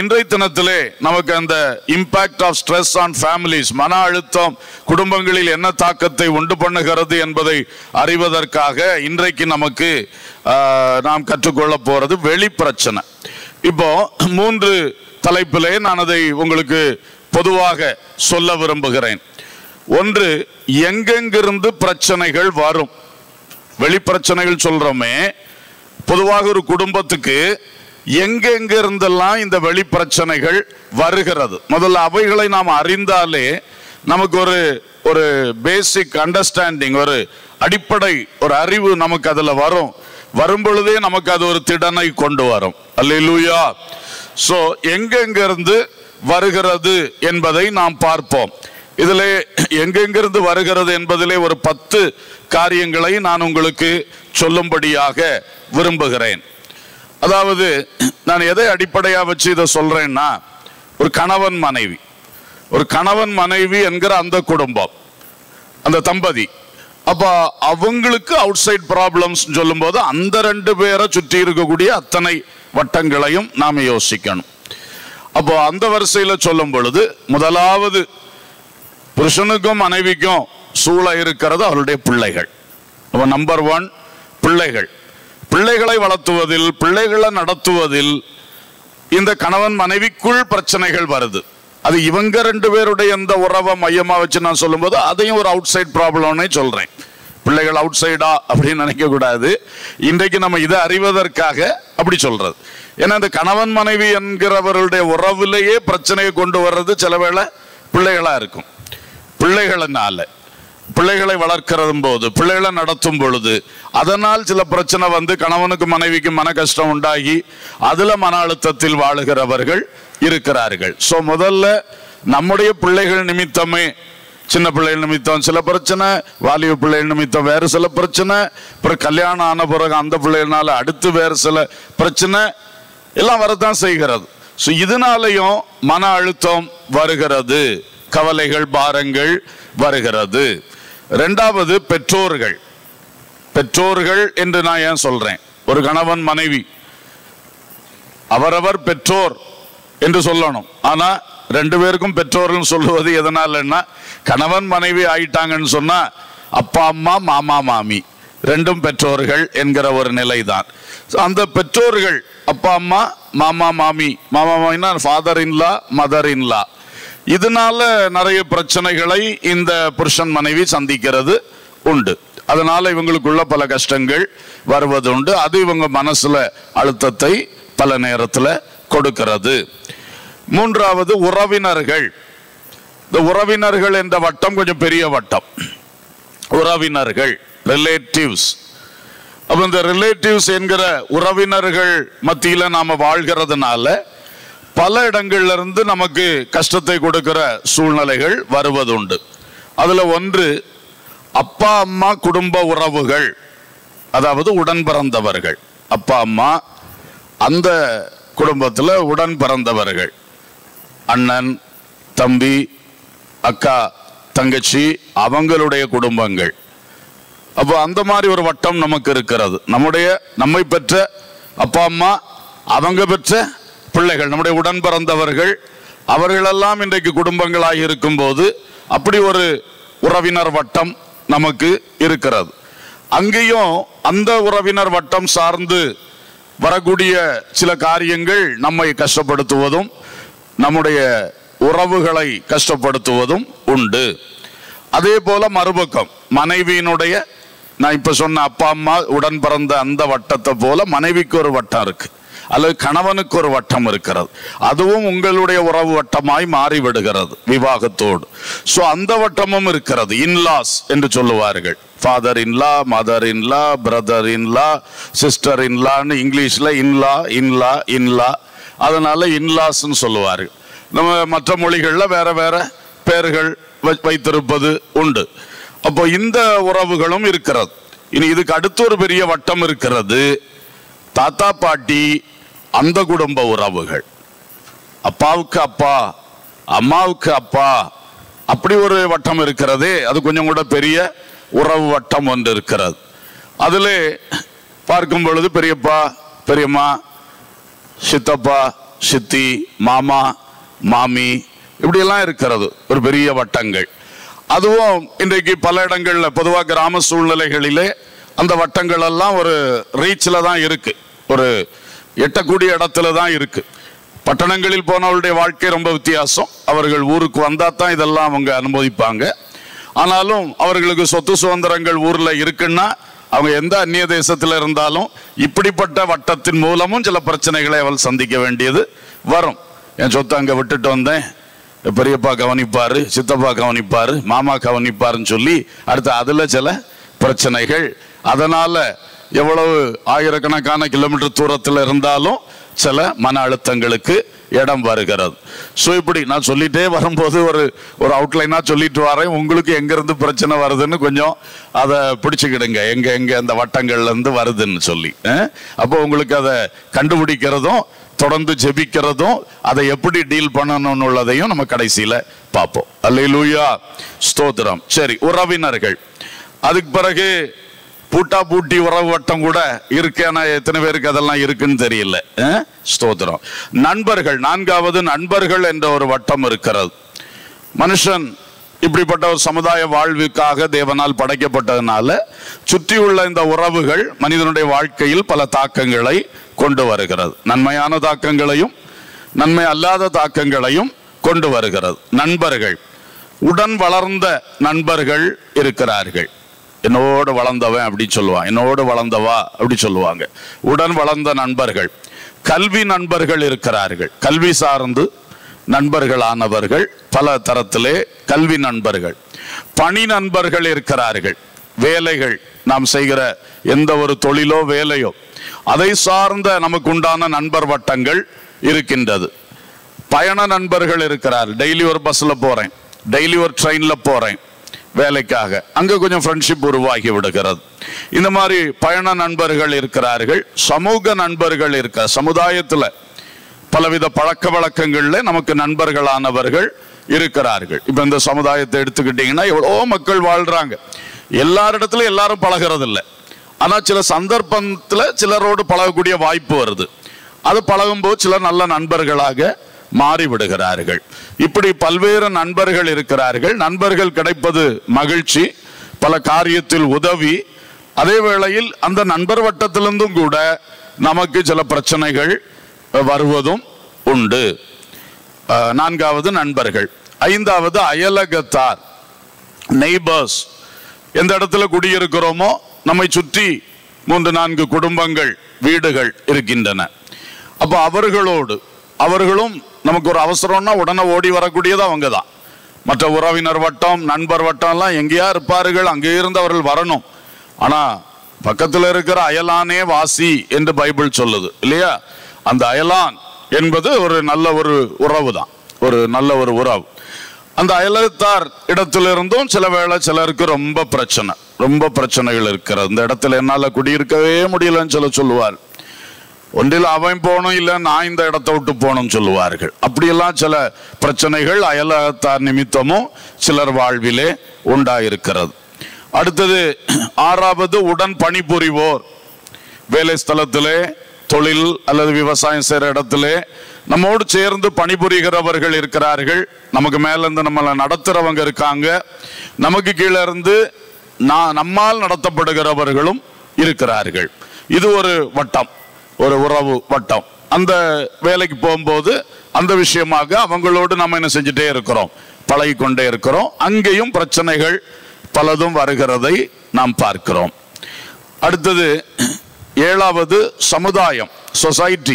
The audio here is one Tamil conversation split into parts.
இன்றைய தினத்திலே நமக்கு அந்த impact of stress on families, மன அழுத்தம் குடும்பங்களில் என்ன தாக்கத்தை உண்டு பண்ணுகிறது என்பதை அறிவதற்காக இன்றைக்கு நமக்கு நாம் கற்றுக்கொள்ள போறது வெளி பிரச்சனை. இப்போ 3 தலைப்பிலே நான் அதை உங்களுக்கு பொதுவாக சொல்ல விரும்புகிறேன். ஒன்று, எங்கெங்கிருந்து பிரச்சனைகள் வரும். வெளிப்பிரச்சனைகள் சொல்றோமே, பொதுவாக ஒரு குடும்பத்துக்கு எங்கெங்கிருந்தெல்லாம் இந்த வெளிப்பிரச்சனைகள் வருகிறது. முதல்ல அவைகளை நாம் அறிந்தாலே நமக்கு ஒரு பேசிக் அண்டர்ஸ்டாண்டிங், ஒரு அடிப்படை ஒரு அறிவு நமக்கு அதுல வரும் பொழுதே நமக்கு அது ஒரு திடனை கொண்டு வரும். அல்லேலூயா. சோ எங்கெங்கிருந்து வருகிறது என்பதை நாம் பார்ப்போம். இதிலே எங்கெங்கிருந்து வருகிறது என்பதிலே ஒரு 10 காரியங்களை நான் உங்களுக்கு சொல்லும்படியாக விரும்புகிறேன். அதாவது நான் எதை அடிப்படையாக வச்சு இதை சொல்றேன்னா, ஒரு கணவன் மனைவி என்கிற அந்த குடும்பம், அந்த தம்பதி, அப்ப அவங்களுக்கு அவுட் சைட் ப்ராப்ளம்ஸ் சொல்லும் போது அந்த 2 பேரை சுற்றி இருக்கக்கூடிய அத்தனை வட்டங்களையும் நாம யோசிக்கணும். அப்போ அந்த வரிசையில சொல்லும் பொழுது முதலாவது புருஷனுக்கும் மனைவிக்கும் சூழ இருக்கிறது அவருடைய பிள்ளைகள். நம்பர் 1 பிள்ளைகளை வளர்த்துவதில், பிள்ளைகளை நடத்துவதில் இந்த கணவன் மனைவிக்குள் பிரச்சனைகள் வருது. அது இவங்க 2 பேருடைய இந்த உறவை மையமா வச்சு நான் சொல்லும் போது அதையும் ஒரு அவுட் சைட் ப்ராப்ளம்னே சொல்றேன். பிள்ளைகள் அவுட் சைடா அப்படின்னு நினைக்க கூடாது. இன்றைக்கு நம்ம இதை அறிவதற்காக அப்படி சொல்றது. ஏன்னா இந்த கணவன் மனைவி என்கிறவர்களுடைய உறவிலேயே பிரச்சனையை கொண்டு வர்றது சில வேளை பிள்ளைகளா இருக்கும். பிள்ளைகளை வளர்க்கிறதும் போது, பிள்ளைகளை நடத்தும் பொழுது அதனால் சில பிரச்சனை வந்து கணவனுக்கு மனைவிக்கு மன கஷ்டம் உண்டாகி அதுல மன அழுத்தத்தில் வாழுகிறவர்கள் இருக்கிறார்கள். சோ முதல்ல நம்முடைய பிள்ளைகள் நிமித்தமே, சின்ன பிள்ளைகள் நிமித்தம் சில பிரச்சனை, வாலிப பிள்ளைகள் நிமித்தம் வேறு சில பிரச்சனை, அப்புறம் கல்யாணம் ஆன பிறகு அந்த பிள்ளைகளால அடுத்து வேறு சில பிரச்சனை எல்லாம் வரத்தான் செய்கிறது. ஸோ இதனாலையும் மன அழுத்தம் வருகிறது, கவலைகள், பாரங்கள் வருகிறது. 2வது பெற்றோர்கள் என்று நான் ஏன் சொல்றேன்? ஒரு கணவன் மனைவி அவரவர் பெற்றோர் என்று சொல்லணும். ஆனா 2 பேருக்கும் பெற்றோர்கள் சொல்லுவது எதனாலன்னா, கணவன் மனைவி ஆயிட்டாங்கன்னு சொன்னா அப்பா அம்மா மாமா மாமி 2ம் பெற்றோர்கள் என்கிற ஒரு நிலைதான். அந்த பெற்றோர்கள் அப்பா அம்மா மாமா மாமினா ஃபாதர் இன்லா, மதர் இன்லா, இதனால நிறைய பிரச்சனைகளை இந்த புருஷன் மனைவி சந்திக்கிறது உண்டு. அதனால இவங்களுக்குள்ள பல கஷ்டங்கள் வருவது உண்டு. அது இவங்க மனசுல அழுத்தத்தை பல நேரத்துல கொடுக்கிறது. 3வது உறவினர்கள். இந்த உறவினர்கள் என்ற வட்டம் கொஞ்சம் பெரிய வட்டம். உறவினர்கள், ரிலேட்டிவ்ஸ். அப்ப இந்த ரிலேட்டிவ்ஸ் என்கிற உறவினர்கள் மத்தியில நாம வாழ்கிறதுனால பல இடங்கள்ல இருந்து நமக்கு கஷ்டத்தை கொடுக்கிற சூழ்நிலைகள் வருவதுண்டு. அதுல ஒன்று அப்பா அம்மா குடும்ப உறவுகள், அதாவது உடன் பிறந்தவர்கள். அப்பா அம்மா அந்த குடும்பத்தில் உடன் பிறந்தவர்கள், அண்ணன் தம்பி அக்கா தங்கச்சி, அவங்களுடைய குடும்பங்கள். அப்போ அந்த மாதிரி ஒரு வட்டம் நமக்கு இருக்கிறது. நம்மை பெற்ற அப்பா அம்மா, அவங்க பெற்ற பிள்ளைகள், நம்முடைய உடன் பிறந்தவர்கள், அவர்களெல்லாம் இன்றைக்கு குடும்பங்களாக இருக்கும் போது அப்படி ஒரு உறவினர் வட்டம் நமக்கு இருக்கிறது. அங்கேயும் அந்த உறவினர் வட்டம் சார்ந்து வரக்கூடிய சில காரியங்கள் நம்மை கஷ்டப்படுத்துவதும் நம்முடைய உறவுகளை கஷ்டப்படுத்துவதும் உண்டு. அதே போல மறுபக்கம் மனைவியினுடைய, நான் இப்ப சொன்ன அப்பா அம்மா உடன் பிறந்த அந்த வட்டத்தை போல மனைவிக்கு ஒரு வட்டம் இருக்கு, அல்லது கணவனுக்கு ஒரு வட்டம் இருக்கிறது. அதுவும் உங்களுடைய உறவு வட்டமாய் மாறிவிடுகிறது விவாகத்தோடு. சோ அந்த வட்டமும் இருக்கிறது. இன்லாஸ் என்று சொல்லுவார்கள். Father in law, mother in law, brother in law, sister இன்லான்னு இங்கிலீஷ்ல இன்லா இன்லா இன்லா, அதனால இன்லாஸ்ன்னு சொல்லுவார்கள். நம்ம மற்ற மொழிகள்ல வேற வேற பெயர்கள் வைத்திருப்பது உண்டு. அப்போ இந்த உறவுகளும் இருக்கிறது. இனி இதுக்கு அடுத்து ஒரு பெரிய வட்டம் இருக்கிறது, தாத்தா பாட்டி அந்த குடும்ப உறவுகள். அப்பாவுக்கு அப்பா, அம்மாவுக்கு அப்பா, அப்படி ஒரு வட்டம் இருக்கிறது. அது கொஞ்சம் கூட பெரிய உறவு வட்டம் ஒன்று இருக்கிறது. அதில் பார்க்கும் பொழுது பெரியப்பா, பெரியம்மா, சித்தப்பா, சித்தி, மாமா, மாமி, இப்படியெல்லாம் இருக்கிறது ஒரு பெரிய வட்டங்கள். அதுவும் இன்றைக்கு பல இடங்கள்ல பொதுவாக கிராம சூழ்நிலைகளிலே அந்த வட்டங்கள் எல்லாம் ஒரு ரீச்சில் தான் இருக்கு, ஒரு எட்டக்கூடிய இடத்துல தான் இருக்கு. பட்டணங்களில் போனவருடைய வாழ்க்கை ரொம்ப வித்தியாசம். அவர்கள் ஊருக்கு வந்தா தான் இதெல்லாம் அவங்க அனுபவிப்பாங்க. ஆனாலும் அவர்களுக்கு சொத்து சுதந்திரங்கள் ஊர்ல இருக்குன்னா அவங்க எந்த அந்நிய தேசத்துல இருந்தாலும் இப்படிப்பட்ட வட்டத்தின் மூலமும் சில பிரச்சனைகளை அவள் சந்திக்க வேண்டியது வரும். என் சொத்தை அங்க விட்டுட்டு வந்தேன், பெரியப்பா கவனிப்பாரு, சித்தப்பா கவனிப்பாரு, மாமா கவனிப்பாருன்னு சொல்லி அடுத்து அதுல சில பிரச்சனைகள். அதனால எவ்வளவு ஆயிரக்கணக்கான கிலோமீட்டர் தூரத்தில் இருந்தாலும் சில மன அழுத்தங்களுக்கு இடம் வருகிறது. ஸோ இப்படி நான் சொல்லிட்டே வரும்போது ஒரு அவுட்லைனா சொல்லிட்டு வரேன். உங்களுக்கு எங்கிருந்து பிரச்சனை வருதுன்னு கொஞ்சம் அதை பிடிச்சுக்கிடுங்க, எங்க அந்த வட்டங்கள்ல இருந்து வருதுன்னு சொல்லி. அப்போ உங்களுக்கு அதை கண்டுபிடிக்கிறதும் தொடர்ந்து ஜெபிக்கிறதும் அதை எப்படி டீல் பண்ணணும்னு உள்ளதையும் நம்ம கடைசியில பார்ப்போம். அல்லேலூயா, ஸ்தோத்திரம். சரி, உறவினர்கள். அதுக்கு பிறகு பூட்டா பூட்டி உறவு வட்டம் கூட இருக்கு. ஆனா எத்தனை பேருக்கு அதெல்லாம் இருக்குன்னு தெரியல. ஸ்தோத்திரம். நண்பர்கள். நான்காவது நண்பர்கள் என்ற ஒரு வட்டம் இருக்கிறது. மனுஷன் இப்படிப்பட்ட ஒரு சமுதாய வாழ்வுக்காக தேவனால் படைக்கப்பட்டதுனால சுற்றியுள்ள இந்த உறவுகள் மனிதனுடைய வாழ்க்கையில் பல தாக்கங்களை கொண்டு வருகிறது. நன்மையான தாக்கங்களையும் நன்மை அல்லாத தாக்கங்களையும் கொண்டு வருகிறது. நண்பர்கள். உடன் வளர்ந்த நண்பர்கள் இருக்கிறார்கள். என்னோடு வளர்ந்தவன் அப்படி சொல்லுவான், என்னோடு வளர்ந்தவா அப்படி சொல்லுவாங்க. உடன் வளர்ந்த நண்பர்கள். கல்வி நண்பர்கள் இருக்கிறார்கள். கல்வி சார்ந்து நண்பர்களானவர்கள் பல தரத்திலே கல்வி நண்பர்கள். பணி நண்பர்கள் இருக்கிறார்கள். வேலைகள், நாம் செய்கிற எந்த ஒரு தொழிலோ வேலையோ அதை சார்ந்த நமக்கு உண்டான நண்பர் வட்டங்கள் இருக்கின்றது. பயண நண்பர்கள் இருக்கிறார். டெய்லி ஒரு பஸ்ல போறேன், டெய்லி ஒரு ட்ரெயின்ல போறேன் வேலைக்காக, அங்க கொஞ்சம் ஃப்ரெண்ட்ஷிப் உருவாகி விடுகிறது. இந்த மாதிரி பயண நண்பர்கள் இருக்கிறார்கள். சமூக நண்பர்கள் இருக்க, சமுதாயத்துல பலவித பழக்க வழக்கங்கள்ல நமக்கு நண்பர்களானவர்கள் இருக்கிறார்கள். இப்ப இந்த சமுதாயத்தை எடுத்துக்கிட்டீங்கன்னா எவ்வளோ மக்கள் வாழ்றாங்க. எல்லாரிடத்துல எல்லாரும் பழகிறது இல்லை. ஆனா சில சந்தர்ப்பத்துல சிலரோடு பழகக்கூடிய வாய்ப்பு வருது. அது பழகும்போது சிலர் நல்ல நண்பர்களாக மாறிவிடுகிறார்கள். இப்படி பல்வேறு நண்பர்கள் இருக்கிறார்கள். நண்பர்கள் கிடைப்பது மகிழ்ச்சி, பல காரியத்தில் உதவி. அதே வேளையில் அந்த நண்பர் வட்டத்திலிருந்தும் கூட நமக்கு சில பிரச்சனைகள் வருவதும் உண்டு. நான்காவது நண்பர்கள். ஐந்தாவது அயலகத்தார், நெய்பர்ஸ். எந்த இடத்துல குடியிருக்கிறோமோ நம்மை சுற்றி 3-4 குடும்பங்கள், வீடுகள் இருக்கின்றன. அப்ப அவர்களும் நமக்கு ஒரு அவசரம்னா உடனே ஓடி வரக்கூடியது அவங்க தான். மற்ற உறவினர் வட்டம், நண்பர் வட்டம் எல்லாம் எங்கேயா இருப்பார்கள், அங்கே இருந்து அவர்கள் வரணும். ஆனா பக்கத்தில் இருக்கிற அயலானே வாசி என்று பைபிள் சொல்லுது இல்லையா? அந்த அயலான் என்பது ஒரு நல்ல ஒரு உறவு தான், ஒரு நல்ல ஒரு உறவு. அந்த அயலகத்தார் இடத்திலிருந்தும் சில வேளை சிலருக்கு ரொம்ப பிரச்சனைகள் இருக்கிறது. இந்த இடத்துல என்னால குடியிருக்கவே முடியலன்னு சொல்லுவார். ஒன்றில் அவன் போகணும், இல்ல நான் இந்த இடத்தை விட்டு போகணும்னு சொல்லுவார்கள். அப்படியெல்லாம் சில பிரச்சனைகள் அயலகத்தார் நிமித்தமும் சிலர் வாழ்விலே உண்டாயிருக்கிறது. அடுத்தது ஆறாவது உடன் பணிபுரிவோர். வேலை ஸ்தலத்திலே, தொழில் அல்லது விவசாயம் செய்கிற இடத்திலே நம்மோடு சேர்ந்து பணிபுரிகிறவர்கள் இருக்கிறார்கள். நமக்கு மேல இருந்து நம்மளை நடத்துறவங்க இருக்காங்க. நமக்கு கீழே இருந்து நம்மால் நடத்தப்படுகிறவர்களும் இருக்கிறார்கள். இது ஒரு வட்டம், ஒரு உறவு வட்டம். அந்த வேலைக்கு போகும்போது அந்த விஷயமாக அவங்களோடு நம்ம என்ன செஞ்சுட்டே இருக்கிறோம், பழகி கொண்டே இருக்கிறோம். அங்கேயும் பிரச்சனைகள் பலதும் வருகிறதை நாம் பார்க்கிறோம். அடுத்தது ஏழாவது சமுதாயம், சொசைட்டி.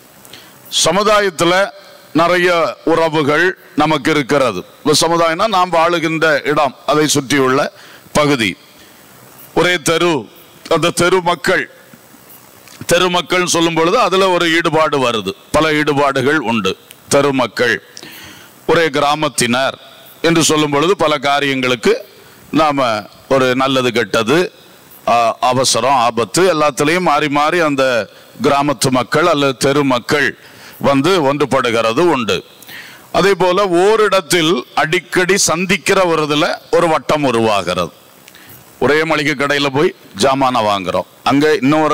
சமுதாயத்தில் நிறைய உறவுகள் நமக்கு இருக்கிறது. சமுதாயம்னா நாம் வாழுகின்ற இடம், அதை சுற்றியுள்ள பகுதி. ஒரே தெரு, அந்த தெருமக்கள் சொல்லும் பொழுது அதுல ஒரு ஈடுபாடு வருது. பல ஈடுபாடுகள் உண்டு. தெருமக்கள், ஒரே கிராமத்தினர் என்று சொல்லும் பொழுது பல காரியங்களுக்கு நாம ஒரு நல்லது கெட்டது, அவசரம், ஆபத்து எல்லாத்திலையும் மாறி மாறி அந்த கிராமத்து மக்கள் அல்லது தெரு மக்கள் வந்து ஒன்றுபடுகிறது உண்டு. அதே போல ஓரிடத்தில் அடிக்கடி சந்திக்கிற ஒரு வட்டம் உருவாகிறது. ஒரே மளிகை கடையில போய் ஜாமான வாங்குறோம், அங்க இன்னொரு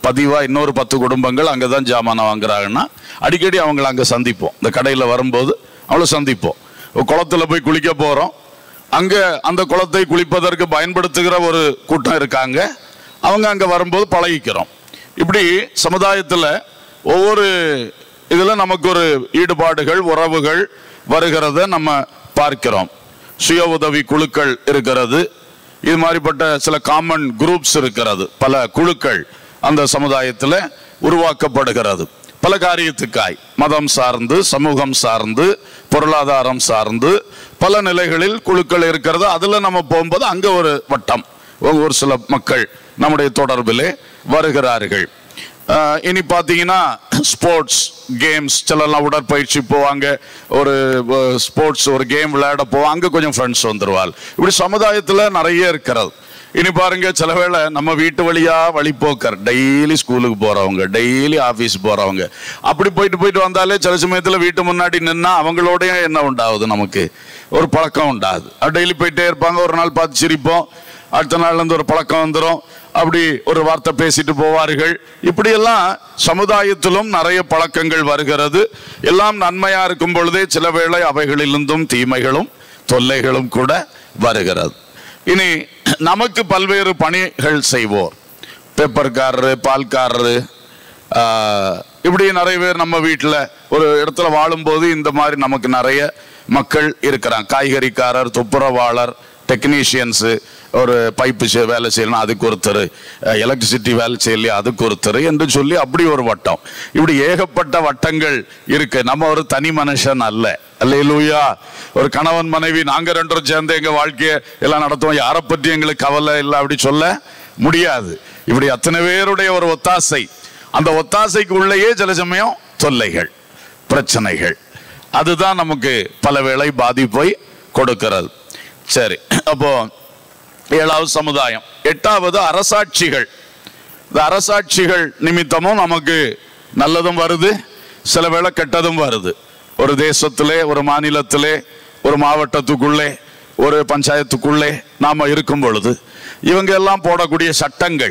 பதிவா இன்னொரு 10 குடும்பங்கள் அங்கதான் ஜாமான் வாங்குறாங்கன்னா அடிக்கடி அவங்களை அங்க சந்திப்போம். இந்த கடையில வரும்போது அவளை சந்திப்போம். குளத்துல போய் குளிக்க போறோம், அங்க அந்த குளத்தை குளிப்பதற்கு பயன்படுத்துகிற ஒரு கூட்டம் இருக்காங்க, அவங்க அங்க வரும்போது பழகிக்கிறோம். இப்படி சமுதாயத்துல ஒவ்வொரு இதுல நமக்கு ஒரு ஈடுபாடுகள் உறவுகள் வருகிறத நம்ம பார்க்கிறோம். சுய உதவி குழுக்கள் இருக்கிறது, இது மாதிரிப்பட்ட சில காமன் குரூப்ஸ் இருக்கிறது, பல குழுக்கள் அந்த சமுதாயத்தில் உருவாக்கப்படுகிறது. பல காரியத்துக்காய் மதம் சார்ந்து, சமூகம் சார்ந்து, பொருளாதாரம் சார்ந்து பல நிலைகளில் குழுக்கள் இருக்கிறது. அதுல நம்ம போகும்போது அங்க ஒரு வட்டம், ஒரு சில மக்கள் நம்முடைய தொடர்பிலே வருகிறார்கள். இனி பார்த்தீங்கன்னா ஸ்போர்ட்ஸ் கேம்ஸ், சிலர்லாம் உடற்பயிற்சி போவாங்க, ஒரு ஸ்போர்ட்ஸ் ஒரு கேம் விளையாட போவாங்க, அங்கே கொஞ்சம் ஃப்ரெண்ட்ஸ் வந்துருவாள். இப்படி சமுதாயத்தில் நிறைய இருக்கிறது. இனி பாருங்க, சில வேளை நம்ம வீட்டு வழியா வழிபோக்கர், டெய்லி ஸ்கூலுக்கு போறவங்க, டெய்லி ஆஃபீஸ் போறவங்க, அப்படி போயிட்டு வந்தாலே சில சமயத்தில் வீட்டு முன்னாடி நின்னா அவங்களோட என்ன உண்டாகுது, நமக்கு ஒரு பழக்கம் உண்டாகுது. டெய்லி போயிட்டே இருப்பாங்க, ஒரு நாள் பார்த்து சிரிப்போம், அடுத்த நாள்ல இருந்து ஒரு பழக்கம் வந்துடும், அப்படி ஒரு வார்த்தை பேசிட்டு போவார்கள். இப்படியெல்லாம் சமுதாயத்திலும் நிறைய பழக்கங்கள் வருகிறது. எல்லாம் நன்மையா இருக்கும் பொழுதே சில வேளை அவைகளிலிருந்தும் தீமைகளும் தொல்லைகளும் கூட வருகிறது. இனி நமக்கு பல்வேறு பணிகள் செய்வோர், பேப்பர்காரரு, பால்காரரு, இப்படி நிறைய பேர் நம்ம வீட்டில் ஒரு இடத்துல வாழும்போது இந்த மாதிரி நமக்கு நிறைய மக்கள் இருக்கிறாங்க. காய்கறிக்காரர், துப்புரவாளர், டெக்னீஷியன்ஸு, ஒரு பைப்பு வேலை செய்யணும் அதுக்கு ஒருத்தர், எலக்ட்ரிசிட்டி வேலை செய்யலையே அதுக்கு ஒருத்தர் என்று சொல்லி அப்படி ஒரு வட்டம். இப்படி ஏகப்பட்ட வட்டங்கள் இருக்கு. நம்ம ஒரு தனி மனுஷன் அல்ல. அல்லேலூயா. ஒரு கணவன் மனைவி நாங்க 2 பேரும் சேர்ந்து எங்க வாழ்க்கையை எல்லாம் நடத்துவோம், யாரை பற்றி எங்களுக்கு கவலை இல்லை அப்படி சொல்ல முடியாது. இப்படி அத்தனை பேருடைய ஒரு ஒத்தாசை, அந்த ஒத்தாசைக்கு உள்ளேயே சில சமயம் தொல்லைகள், பிரச்சனைகள், அதுதான் நமக்கு பல வேளை பாதிப்பை கொடுக்கிறது. சரி, அப்போ 7வது சமுதாயம். 8வது அரசாட்சிகள். இந்த அரசாட்சிகள் நிமித்தமும் நமக்கு நல்லதும் வருது, சில வேளை கெட்டதும் வருது. ஒரு தேசத்திலே, ஒரு மாநிலத்திலே, ஒரு மாவட்டத்துக்குள்ளே, ஒரு பஞ்சாயத்துக்குள்ளே நாம இருக்கும் பொழுது இவங்க எல்லாம் போடக்கூடிய சட்டங்கள்,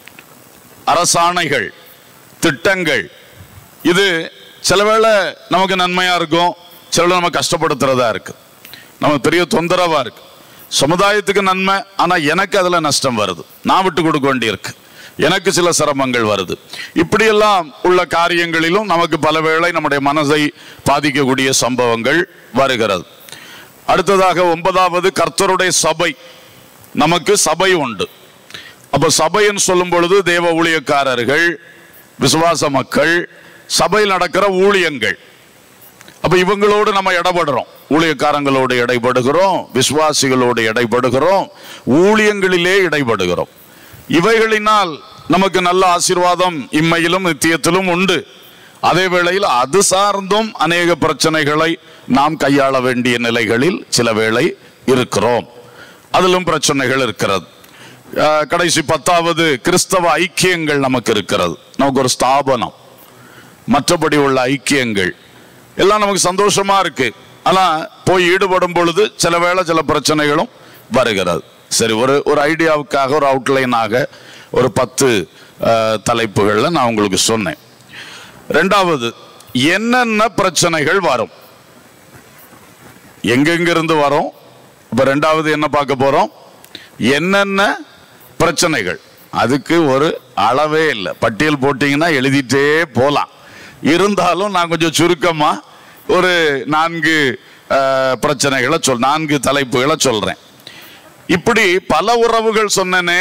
அரசாணைகள், திட்டங்கள், இது சில வேளை நமக்கு நன்மையா இருக்கும், சில வேளை நம்ம கஷ்டப்படுத்துறதா இருக்கு, நமக்கு பெரிய தொந்தரவா இருக்கு. சமுதாயத்துக்கு நன்மை, ஆனா எனக்கு அதுல நஷ்டம் வருது, நான் விட்டு கொடுக்க வேண்டியிருக்கு, எனக்கு சில சிரமங்கள் வருது. இப்படியெல்லாம் உள்ள காரியங்களிலும் நமக்கு பல வேளை நம்முடைய மனதை பாதிக்கக்கூடிய சம்பவங்கள் வருகிறது. அடுத்ததாக 9வது கர்த்தருடைய சபை. நமக்கு சபை உண்டு. அப்ப சபைன்னு சொல்லும் பொழுது தேவ ஊழியக்காரர்கள், விசுவாச மக்கள், சபையில் நடக்கிற ஊழியங்கள். அப்ப இவங்களோடு நம்ம இடைபடுறோம், ஊழியக்காரங்களோடு இடைபடுகிறோம், விசுவாசிகளோடு இடைபடுகிறோம், ஊழியங்களிலே இடைபடுகிறோம். இவைகளினால் நமக்கு நல்ல ஆசீர்வாதம் இம்மையிலும் நித்தியத்திலும் உண்டு. அதே வேளையில் அது சார்ந்தும் அநேக பிரச்சனைகளை நாம் கையாள வேண்டிய நிலைகளில் சில வேளை இருக்கிறோம், அதிலும் பிரச்சனைகள் இருக்கிறது. கடைசி 10வது கிறிஸ்தவ ஐக்கியங்கள் நமக்கு இருக்கிறது. நமக்கு ஒரு ஸ்தாபனம், மற்றபடி உள்ள ஐக்கியங்கள் எல்லாம் நமக்கு சந்தோஷமா இருக்கு. ஆனா போய் ஈடுபடும் பொழுது சில வேளை சில பிரச்சனைகளும் வருகிறது. சரி, ஒரு ஐடியாவுக்காக, ஒரு அவுட்லைனாக ஒரு 10 தலைப்புகள்ல நான் உங்களுக்கு சொன்னேன். 2வது, என்னென்ன பிரச்சனைகள் வரும், எங்கெங்கிருந்து வரும். இப்ப 2வது என்ன பார்க்க போறோம், என்னென்ன பிரச்சனைகள். அதுக்கு ஒரு அளவே இல்லை, பட்டியல் போட்டீங்கன்னா எழுதிட்டே போலாம். இருந்தாலும் நான் கொஞ்சம் சுருக்கமா ஒரு 4 பிரச்சனைகளை 4 தலைப்புகளை சொல்றேன். இப்படி பல உறவுகள் சொன்னனே,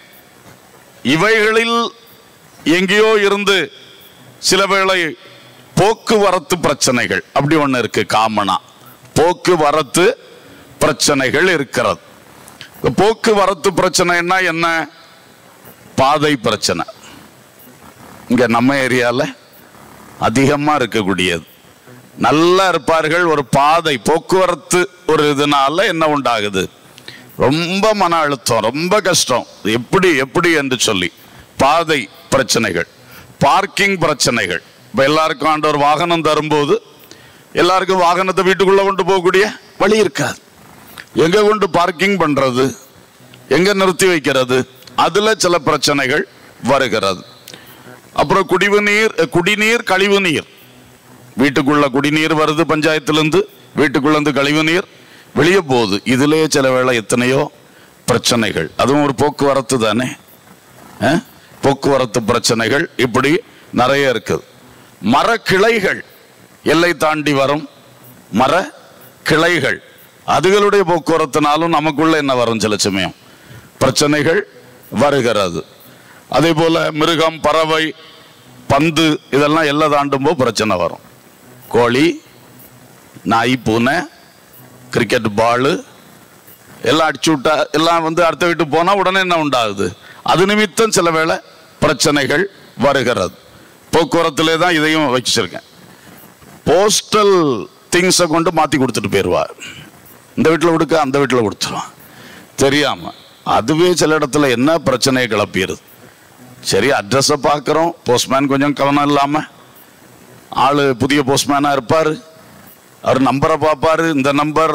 இவைகளில் எங்கேயோ இருந்து சில வேளை போக்குவரத்து பிரச்சனைகள் அப்படி ஒண்ணு இருக்கு. காமனா போக்குவரத்து பிரச்சனைகள் இருக்கிறது. போக்குவரத்து பிரச்சனைன்னா என்ன? பாதை பிரச்சனை. இங்க நம்ம ஏரியால அதிகமா இருக்கக்கூடியது. நல்லா இருப்பார்கள், ஒரு பாதை போக்குவரத்து ஒரு இதனால என்ன உண்டாகுது, ரொம்ப மன அழுத்தம், ரொம்ப கஷ்டம், எப்படி என்று சொல்லி பாதை பிரச்சனைகள், பார்க்கிங் பிரச்சனைகள். இப்ப எல்லாருக்கும் ஆண்டவர் வாகனம் தரும்போது எல்லாருக்கும் வாகனத்தை வீட்டுக்குள்ள கொண்டு போகக்கூடிய வழி இருக்காது. எங்க கொண்டு பார்க்கிங் பண்றது, எங்க நிறுத்தி வைக்கிறது, அதுல சில பிரச்சனைகள் வருகிறது. அப்புறம் குடிநீர் கழிவு நீர். வீட்டுக்குள்ள குடிநீர் வருது பஞ்சாயத்திலிருந்து, வீட்டுக்குள்ள இருந்து கழிவு நீர் வெளியே போகுது. இதுலயே சில வேளை எத்தனையோ பிரச்சனைகள். அதுவும் ஒரு போக்குவரத்து தானே, போக்குவரத்து பிரச்சனைகள் இப்படி நிறைய இருக்குது. மர கிளைகள், எல்லை தாண்டி வரும் மர கிளைகள், அதுகளுடைய போக்குவரத்தினாலும் நமக்குள்ள என்ன வரும், சில சமயம் பிரச்சனைகள் வருகிறது. அதே போல மிருகம், பறவை, பந்து இதெல்லாம் எல்லை தாண்டும் போது பிரச்சனை வரும். கோழி, நாய், பூனை, கிரிக்கெட் பாலு எல்லாம் அடிச்சு விட்டா எல்லாம் அடுத்த வீட்டுக்கு போனா உடனே என்ன உண்டாகுது, அது நிமித்தம் சில வேளை பிரச்சனைகள் வருகிறது. போக்குவரத்திலே தான் இதையும் வச்சிருக்கேன். போஸ்டல் திங்ஸை கொண்டு மாத்தி கொடுத்துட்டு போயிடுவார். இந்த வீட்டில் கொடுக்க அந்த வீட்டில் கொடுத்துருவான் தெரியாம. அதுவே சில இடத்துல என்ன பிரச்சனையை கிளப்பிடுது. சரி, அட்ரஸை பார்க்குறோம், போஸ்ட்மேன் கொஞ்சம் கவனம் இல்லாமல், ஆளு புதிய போஸ்ட்மேனாக இருப்பார், அவர் நம்பரை பார்ப்பாரு, இந்த நம்பர்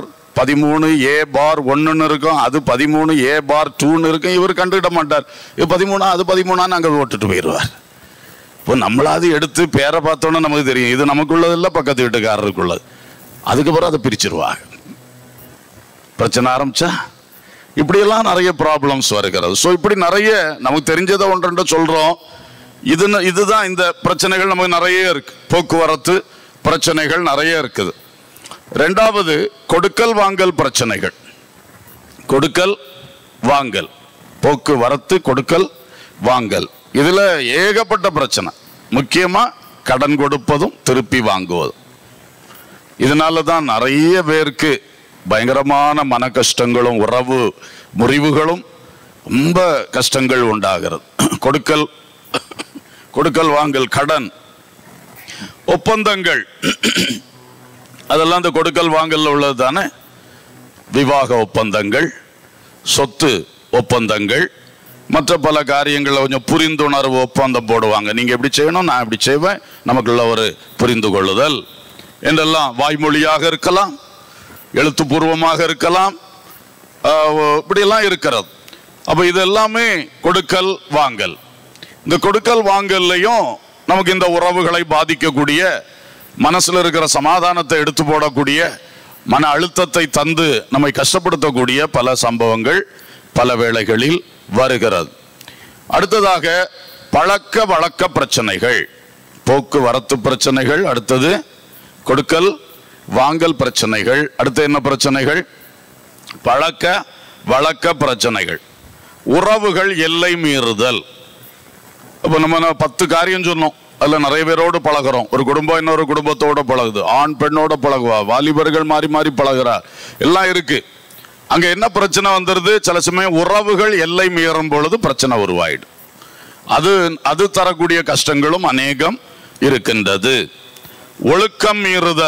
13A⁻1 இருக்கும், அது 13A⁻2 இருக்கும். இவர் கண்டுகிட்ட மாட்டார், இது 13 அது 13 அங்கே ஓட்டுட்டு போயிடுவார். இப்போ நம்மளாவது எடுத்து பேரை பார்த்தோன்னா நமக்கு தெரியும் இது நமக்குள்ளது இல்லை, பக்கத்து வீட்டுக்காரருக்குள்ளது. அதுக்கப்புறம் அதை பிரிச்சிருவாங்க. பிரச்சனை ஆரம்பிச்சா இப்படியெல்லாம் நிறைய ப்ராப்ளம்ஸ் வருகிறது. ஸோ இப்படி நிறைய நமக்கு தெரிஞ்சதை ஒன்று சொல்றோம். இதுதான் இந்த பிரச்சனைகள் நமக்கு நிறைய இருக்கு. போக்குவரத்து பிரச்சனைகள் நிறைய இருக்குது. ரெண்டாவது, கொடுக்கல் வாங்கல் பிரச்சனைகள். கொடுக்கல் வாங்கல், போக்குவரத்து, கொடுக்கல் வாங்கல், இதுல ஏகப்பட்ட பிரச்சனை. முக்கியமா கடன் கொடுப்பதும் திருப்பி வாங்குவதும். இதனால தான் நிறைய பேருக்கு பயங்கரமான மன கஷ்டங்களும் உறவு முறிவுகளும் ரொம்ப கஷ்டங்கள் உண்டாகிறது. கொடுக்கல் வாங்கல், கடன் ஒப்பந்தங்கள், அதெல்லாம் இந்த கொடுக்கல் வாங்கல்ல உள்ளது தானே. விவாக ஒப்பந்தங்கள், சொத்து ஒப்பந்தங்கள், மற்ற பல காரியங்களில் கொஞ்சம் புரிந்துணர்வு ஒப்பந்தம் போடுவாங்க. நீங்க எப்படி செய்யணும், நான் எப்படி செய்வேன், நமக்குள்ள ஒரு புரிந்து கொள்ளுதல் என்றெல்லாம் வாய்மொழியாக இருக்கலாம், எழுத்துப்பூர்வமாக இருக்கலாம், இப்படியெல்லாம் இருக்கிறது. அப்ப இது எல்லாமே கொடுக்கல் வாங்கல். இந்த கொடுக்கல் வாங்கல்லையும் நமக்கு இந்த உறவுகளை பாதிக்கக்கூடிய, மனசுல இருக்கிற சமாதானத்தை எடுத்து போடக்கூடிய, மன அழுத்தத்தை தந்து நம்மை கஷ்டப்படுத்தக்கூடிய பல சம்பவங்கள் பல வேளைகளில் வருகிறது. அடுத்ததாக பழக்க வழக்க பிரச்சனைகள், போக்குவரத்து பிரச்சனைகள், அடுத்தது கொடுக்கல் வாங்கல் பிரச்சனைகள், அடுத்து என்ன பிரச்சனைகள், பழக்க வழக்க பிரச்சனைகள். உறவுகள் எல்லை மீறுதல். இப்போ நம்ம 10 காரியம் சொன்னோம், அதில் நிறைய பேரோடு பழகிறோம். ஒரு குடும்பம் இன்னொரு குடும்பத்தோட பழகுது, ஆண் பெண்ணோட பழகுவா, வாலிபர்கள் மாறி மாறி பழகிறார், எல்லாம் இருக்கு. அங்க என்ன பிரச்சனை வந்துருது, சில சமயம் உறவுகள் எல்லை மீறும் பொழுது பிரச்சனை உருவாயிடும். அது தரக்கூடிய கஷ்டங்களும் அநேகம் இருக்கின்றது. ஒழுக்கம்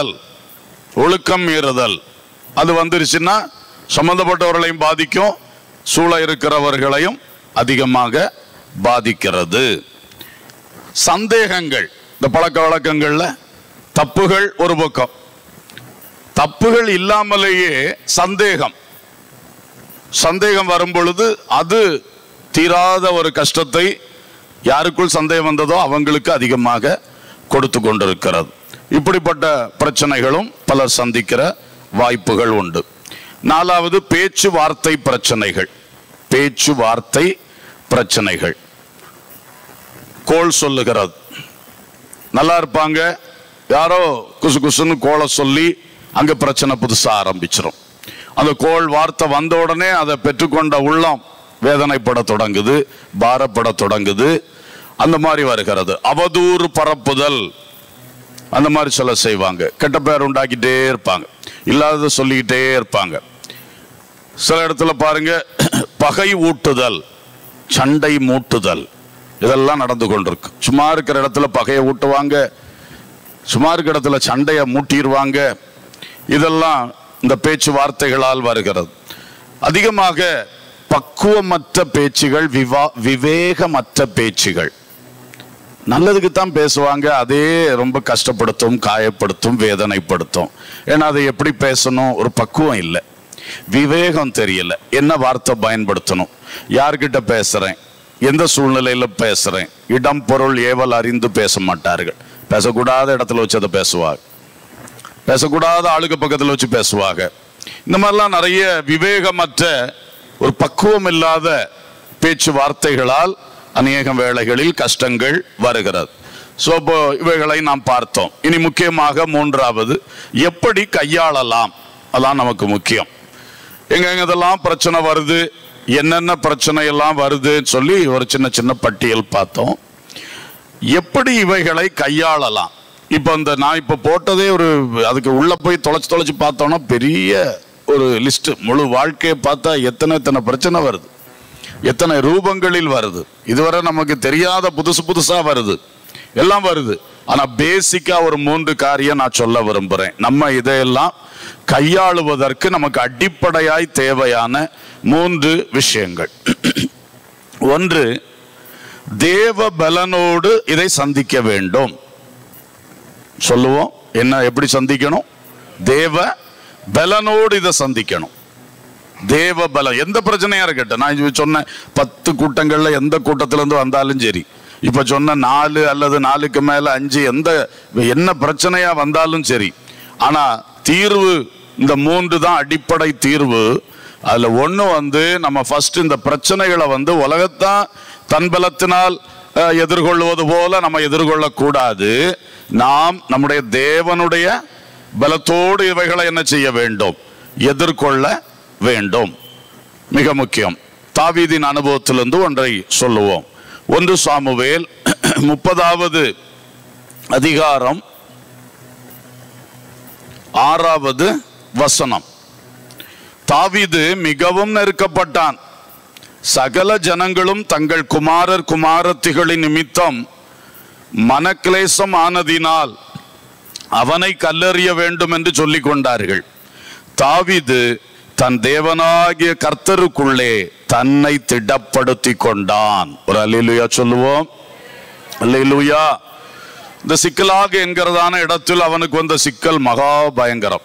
மீறுதல் அது வந்துருச்சுன்னா சம்பந்தப்பட்டவர்களையும் பாதிக்கும், சூழ இருக்கிறவர்களையும் அதிகமாக பாதிக்கிறது. சந்தேகங்கள், இந்த பழக்க வழக்கங்கள்ல தப்புகள் ஒரு பக்கம், தப்புகள் இல்லாமலேயே சந்தேகம் வரும் பொழுது அது தீராத ஒரு கஷ்டத்தை யாருக்குள் சந்தேகம் வந்ததோ அவங்களுக்கு அதிகமாக கொடுத்து கொண்டிருக்கிறது. இப்படிப்பட்ட பிரச்சனைகளும் பலர் சந்திக்கிற வாய்ப்புகள் உண்டு. 4வது, பேச்சுவார்த்தை பிரச்சனைகள். கோள் சொல்லுகிறது, நல்லா இருப்பாங்க, யாரோ குசு குசுன்னு கோளை சொல்லி அங்க பிரச்சனை புதுசா ஆரம்பிச்சிடும். அந்த கோள் வார்த்தை வந்த உடனே அதை பெற்றுக்கொண்ட உள்ளம் வேதனைப்பட தொடங்குது, பாரப்பட தொடங்குது. அந்த மாதிரி வருகிறது. அவதூறு பரப்புதல், அந்த மாதிரி சொல்ல செய்வாங்க. கெட்ட பேர் உண்டாக்கிட்டே இருப்பாங்க, இல்லாததை சொல்லிக்கிட்டே இருப்பாங்க. சில இடத்துல பாருங்க, பகை ஊட்டுதல், சண்டை மூட்டுதல், இதெல்லாம் நடந்து கொண்டிருக்கு. சும்மா இருக்கிற இடத்துல பகையை ஊட்டுவாங்க, சும்மா இருக்கிற இடத்துல சண்டையை மூட்டிடுவாங்க. இதெல்லாம் இந்த பேச்சுவார்த்தைகளால் வருகிறது. அதிகமாக பக்குவமற்ற பேச்சுகள், விவேகமற்ற பேச்சுகள். நல்லதுக்குத்தான் பேசுவாங்க, அதே ரொம்ப கஷ்டப்படுத்தும், காயப்படுத்தும், வேதனைப்படுத்தும். ஏன்னா அதை எப்படி பேசணும், ஒரு பக்குவம் இல்லை, விவேகம் தெரியல, என்ன வார்த்தை பயன்படுத்தணும், யார்கிட்ட பேசுறேன், எந்த சூழ்நிலையில பேசுறேன், இடம் பொருள் ஏவல் அறிந்து பேச மாட்டார்கள். பேசக்கூடாத இடத்துல வச்சு அதை பேசுவாங்க, பேசக்கூடாத ஆளுக்கு பக்கத்தில் வச்சு பேசுவாங்க. இந்த மாதிரிலாம் நிறைய விவேகமற்ற ஒரு பக்குவம் இல்லாத பேச்சுவார்த்தைகளால் அநேக வேளைகளில் கஷ்டங்கள் வருகிறது. ஸோ இப்போ இவைகளை நாம் பார்த்தோம். இனி முக்கியமாக மூன்றாவது, எப்படி கையாளலாம், அதான் நமக்கு முக்கியம். எங்கெங்கெல்லாம் பிரச்சனை வருது, என்னென்ன பிரச்சனை எல்லாம் வருதுன்னு சொல்லி ஒரு சின்ன சின்ன பட்டியல் பார்த்தோம். எப்படி இவைகளை கையாளலாம். இப்போ இந்த நான் இப்போ போட்டதே ஒரு அதுக்கு உள்ள போய் தொலைச்சு பார்த்தோம்னா பெரிய ஒரு லிஸ்ட். முழு வாழ்க்கையை பார்த்தா எத்தனை பிரச்சனை வருது, எத்தனை ரூபங்களில் வருது, இதுவரை நமக்கு தெரியாத புதுசா வருது, எல்லாம் வருது. ஆனா பேசிக்கா ஒரு 3 காரியம் நான் சொல்ல விரும்புறேன். நம்ம இதையெல்லாம் கையாளுவதற்கு நமக்கு அடிப்படையாய் தேவையான 3 விஷயங்கள். ஒன்று, தேவ பலனோடு இதை சந்திக்க வேண்டும். சொல்லுவோம், என்ன, எப்படி சந்திக்கணும்? தேவ பலனோடு இதை சந்திக்கணும். தேவ பலம். எந்த பிரச்சனையா இருக்கட்டும், நான் சொன்ன 10 கூட்டங்கள்ல எந்த கூட்டத்தில இருந்து வந்தாலும் சரி, இப்ப சொன்ன 4 அல்லது 4க்கு மேல 5 என்ன பிரச்சனையா வந்தாலும் சரி, ஆனா தீர்வு இந்த 3 தான் அடிப்படை தீர்வு. அதுல ஒண்ணு நம்ம ஃபர்ஸ்ட் இந்த பிரச்சனைகளை உலகத்தான் தன்பலத்தினால் எதிர்கொள்வது போல நம்ம எதிர்கொள்ளக்கூடாது. நாம் நம்முடைய தேவனுடைய பலத்தோடு இவைகளை என்ன செய்ய வேண்டும்? எதிர்கொள்ள வேண்டும். மிக முக்கியம். தாவீதின் அனுபவத்திலிருந்து ஒன்றை சொல்லுவோம். 1 சாமுவேல் 30வது அதிகாரம் 6வது வசனம். தாவீது மிகவும் நெருக்கப்பட்டான். சகல ஜனங்களும் தங்கள் குமாரர் குமாரத்திகளின் நிமித்தம் மனக்லேசம் ஆனதினால் அவனை கல்லெறிய வேண்டும் என்று சொல்லிக் கொண்டார்கள். தாவீது தன் தேவனாகிய கர்த்தருக்குள்ளே தன்னை திடப்படுத்தி கொண்டான். ஒரு அல்லேலூயா சொல்லுவோம். அல்லேலூயா. இந்த சிக்கலாக என்கிறதான இடத்தில் அவனுக்கு வந்த சிக்கல் மகா பயங்கரம்.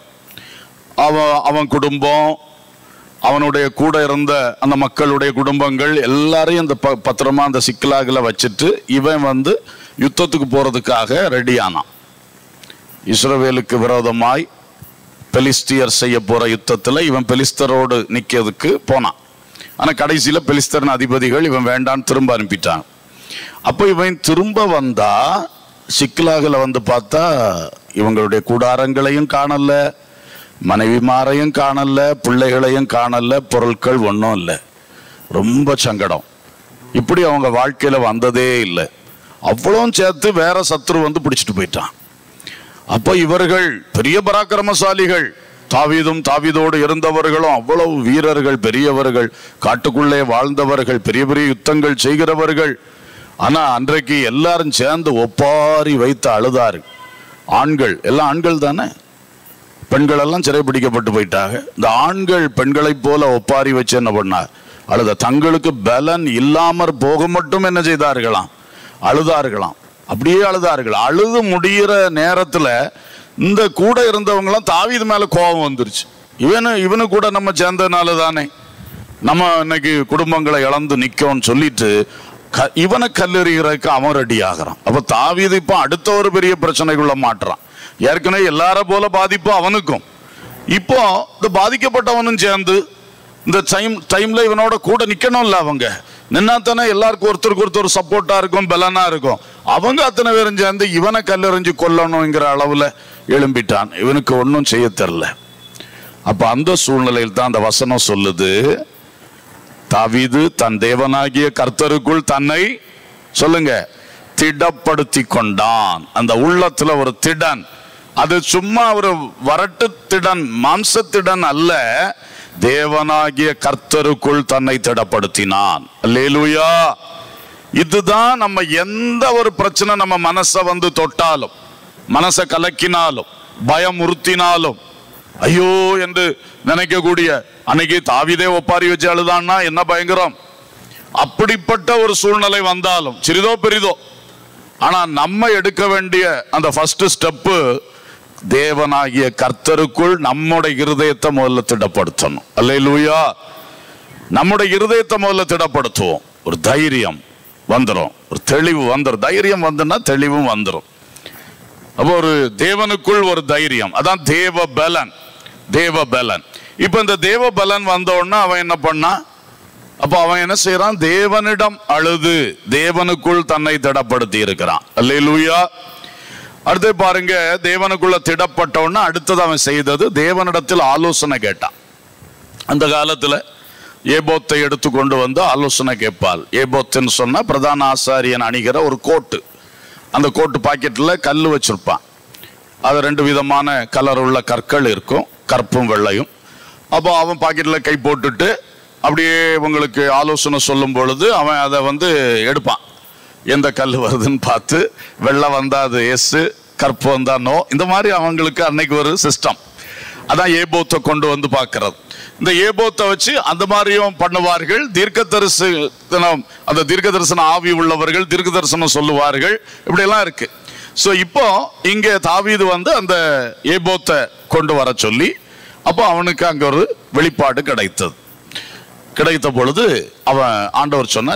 அவன் குடும்பம், அவனுடைய கூட இருந்த அந்த மக்களுடைய குடும்பங்கள் எல்லாரையும் இந்த பத்திரமா அந்த சிக்கலாகல வச்சுட்டு இவன் யுத்தத்துக்கு போறதுக்காக ரெடியானான். இஸ்ரவேலுக்கு விரோதமாய் பெலிஸ்தியர் செய்ய போற யுத்தத்துல இவன் பெலிஸ்தரோடு நிக்கிறதுக்கு போனான். ஆனா கடைசியில பெலிஸ்தரின் அதிபதிகள் இவன் வேண்டான்னு திரும்ப அனுப்பிட்டான். அப்போ இவன் திரும்ப வந்தா சிக்கலாகல பார்த்தா இவங்களுடைய கூடாரங்களையும் காணல, மனைவிமாரையும் காணல, பிள்ளைகளையும் காணல, பொருட்கள் ஒன்றும் இல்லை. ரொம்ப சங்கடம். இப்படி அவங்க வாழ்க்கையில வந்ததே இல்லை. அவ்வளவும் சேர்த்து வேற சத்ரு பிடிச்சிட்டு போயிட்டான். அப்போ இவர்கள் பெரிய பராக்கிரமசாலிகள். தாவீதும் தாவீதோடு இருந்தவர்களும் அவ்வளவு வீரர்கள், பெரியவர்கள், காட்டுக்குள்ளே வாழ்ந்தவர்கள், பெரிய பெரிய யுத்தங்கள் செய்கிறவர்கள். ஆனா அன்றைக்கு எல்லாரும் சேர்ந்து ஒப்பாரி வைத்து அழுதாரு. ஆண்கள் எல்லாம் ஆண்கள் தானே, பெண்கள் எல்லாம் சிறைப்பிடிக்கப்பட்டு போயிட்டாங்க. இந்த ஆண்கள் பெண்களை போல ஒப்பாரி வச்சு என்ன பண்ணார்? அழுத. தங்களுக்கு பலன் இல்லாமற் போக மட்டும் என்ன செய்தார்களாம்? அழுதார்களாம். அப்படியே அழுதார்கள். அழுது முடிகிற நேரத்துல இந்த கூட இருந்தவங்களாம் தாவீது மேல கோபம் வந்துருச்சு. இவனு கூட நம்ம சேர்ந்ததுனால தானே நம்ம இன்னைக்கு குடும்பங்களை இழந்து நிக்கோன்னு சொல்லிட்டு இவனை கல்லெறிகிறதுக்கு அவன் ரெடி ஆகிறான். அப்ப தாவீது இப்ப அடுத்த ஒரு பெரிய பிரச்சனைக்குள்ள மாட்டுறான். ஏற்கனவே எல்லார போல பாதிப்பு அவனுக்கும். இப்போ இந்த பாதிக்கப்பட்டவனும் சேர்ந்து இந்த டைம்ல இவனோட கூட நிக்கணும்ல. அவங்க நின்னா தானே எல்லாருக்கும் ஒருத்தருக்கு ஒருத்தர் சப்போர்ட்டா இருக்கும், பலனா இருக்கும். அவங்க அத்தனை பேரும் சேர்ந்து இவனை கல்லெறிஞ்சு கொல்லணுங்கிற அளவுல எழும்பிட்டான். இவனுக்கு ஒன்றும் செய்ய தெரியல. அப்ப அந்த சூழ்நிலையில் தான் அந்த வசனம் சொல்லுது, தாவீது தன் தேவனாகிய கர்த்தருக்குள் தன்னை சொல்லுங்க திடப்படுத்தி கொண்டான். அந்த உள்ளத்துல ஒரு திடன். அது சும்மா ஒரு வரட்டு திடன், மாம்சத்திடன் அல்ல. தேவனாகிய கர்த்தருக்குள் தன்னை திடப்படுத்தினான். அல்லேலூயா. இதுதான் நம்ம எந்த ஒரு பிரச்சனை நம்ம மனசை தொட்டாலும், மனசை கலக்கினாலும், பயமுறுத்தினாலும், ஐயோ என்று நினைக்கக்கூடிய, அன்னைக்கு தாவீதே ஒப்பாரி வச்சு அழுதான்னா என்ன பயங்கரம். அப்படிப்பட்ட ஒரு சூழ்நிலை வந்தாலும் சிறிதோ பெரிதோ, ஆனா நம்ம எடுக்க வேண்டிய அந்த ஃபர்ஸ்ட் ஸ்டெப்பு தேவனாகிய கர்த்தருக்குள் நம்முடைய இருதயத்தை முதல்ல திடப்படுத்தணும். அல்லேலூயா. நம்முடைய இருதயத்தை முதல்ல திடப்படுத்துவோம். ஒரு தைரியம், வந்துடும், ஒரு தெளிவு வந்துடும். தைரியம் வந்துன்னா தெளிவும் வந்துடும். அப்போ ஒரு தேவனுக்குள் ஒரு தைரியம், அதான் தேவ பலன். தேவ பலன். இப்ப இந்த தேவ பலன் வந்த உடனே அவன் என்ன பண்ணா? அப்ப அவன் என்ன செய்யறான்? தேவனிடம் அழுது தேவனுக்குள் தன்னை திடப்படுத்தி இருக்கிறான். அல்லேலூயா. அடுத்து பாருங்க, தேவனுக்குள்ள திடப்பட்ட உடனே அடுத்தது அவன் செய்தது, தேவனிடத்தில் ஆலோசனை கேட்டான். அந்த காலத்துல ஏபோத்தை எடுத்து கொண்டு வந்து ஆலோசனை கேட்பாள். ஏபோத்துன்னு சொன்னா பிரதான ஆசாரியன் அணிகிற ஒரு கோட்டு. அந்த கோட்டு பாக்கெட்ல கல் வச்சிருப்பான். அது 2 விதமான கலர் உள்ள கற்கள் இருக்கும், கருப்பும் வெள்ளையும். அப்போ அவன் பாக்கெட்ல கை போட்டுட்டு அப்படியே உங்களுக்கு ஆலோசனை சொல்லும் பொழுது அவன் அதை வந்து எடுப்பான். எந்த கல் வருதுன்னு பார்த்து, வெள்ளை வந்தா அது எஸ், கருப்பு வந்தா நோ. இந்த மாதிரி அவங்களுக்கு அன்னைக்கு ஒரு சிஸ்டம். அதான் ஏபோத்தை கொண்டு வந்து பார்க்கறது. இந்த ஏபோத்தை வச்சு அந்த மாதிரியும் பண்ணுவார்கள். தீர்க்க தரிசனம், அந்த தீர்க்க தரிசன ஆவி உள்ளவர்கள் தீர்க்க தரிசனம் சொல்லுவார்கள். இப்படி எல்லாம் இருக்கு. ஸோ இப்போ இங்கே தாவீது வந்து அந்த ஏபோத்தை கொண்டு வர சொல்லி, அப்போ அவனுக்கு அங்க ஒரு வெளிப்பாடு கிடைத்தது. கிடைத்த பொழுது அவன் ஆண்டவர் சொன்னா,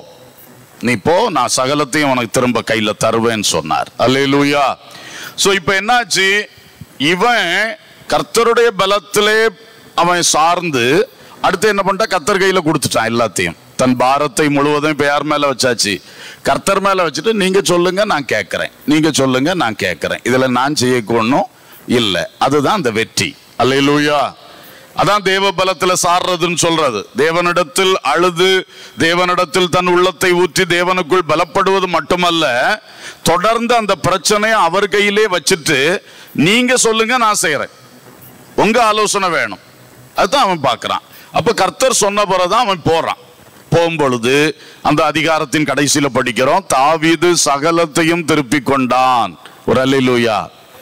நீ போ, நான் சகலத்தையும் உனக்கு திரும்ப கையில தருவேன்னு சொன்னார். அல்லேலூயா. சோ இப்ப என்னாச்சு? இவன் கர்த்தருடைய பலத்திலே அவன் சார்ந்து அடுத்து என்ன பண்ணிட்டா? கர்த்தர் கையில கொடுத்துட்டான் எல்லாத்தையும். தன் பாரத்தை முழுவதும் இப்ப யார் மேல வச்சாச்சு? கர்த்தர் மேல வச்சுட்டு, நீங்க சொல்லுங்க நான் கேட்கிறேன், நீங்க சொல்லுங்க நான் கேட்கிறேன், இதுல நான் செய்யணும் இல்லை. அதுதான் அந்த வெற்றி. அல்லேலூயா. அதான் தேவ பலத்துல சாடுறதுன்னு சொல்றது. தேவனிடத்தில் அழுது தேவனிடத்தில் தன் உள்ளத்தை ஊற்றி தேவனுக்குள் பலப்படுவது மட்டுமல்ல, தொடர்ந்து அந்த பிரச்சனையை அவர் கையிலே வச்சுட்டு, நீங்க சொல்லுங்க நான் செய்யறேன், உங்க ஆலோசனை வேணும், அதுதான் அவன் பார்க்கிறான். அப்ப கர்த்தர் சொன்ன பிறகுதான் அவன் போறான். போகும்பொழுது அந்த அதிகாரத்தின் கடைசியில படிக்கிறோம், தாவீது சகலத்தையும் திருப்பி கொண்டான். ஒரு அல்லேலூயா.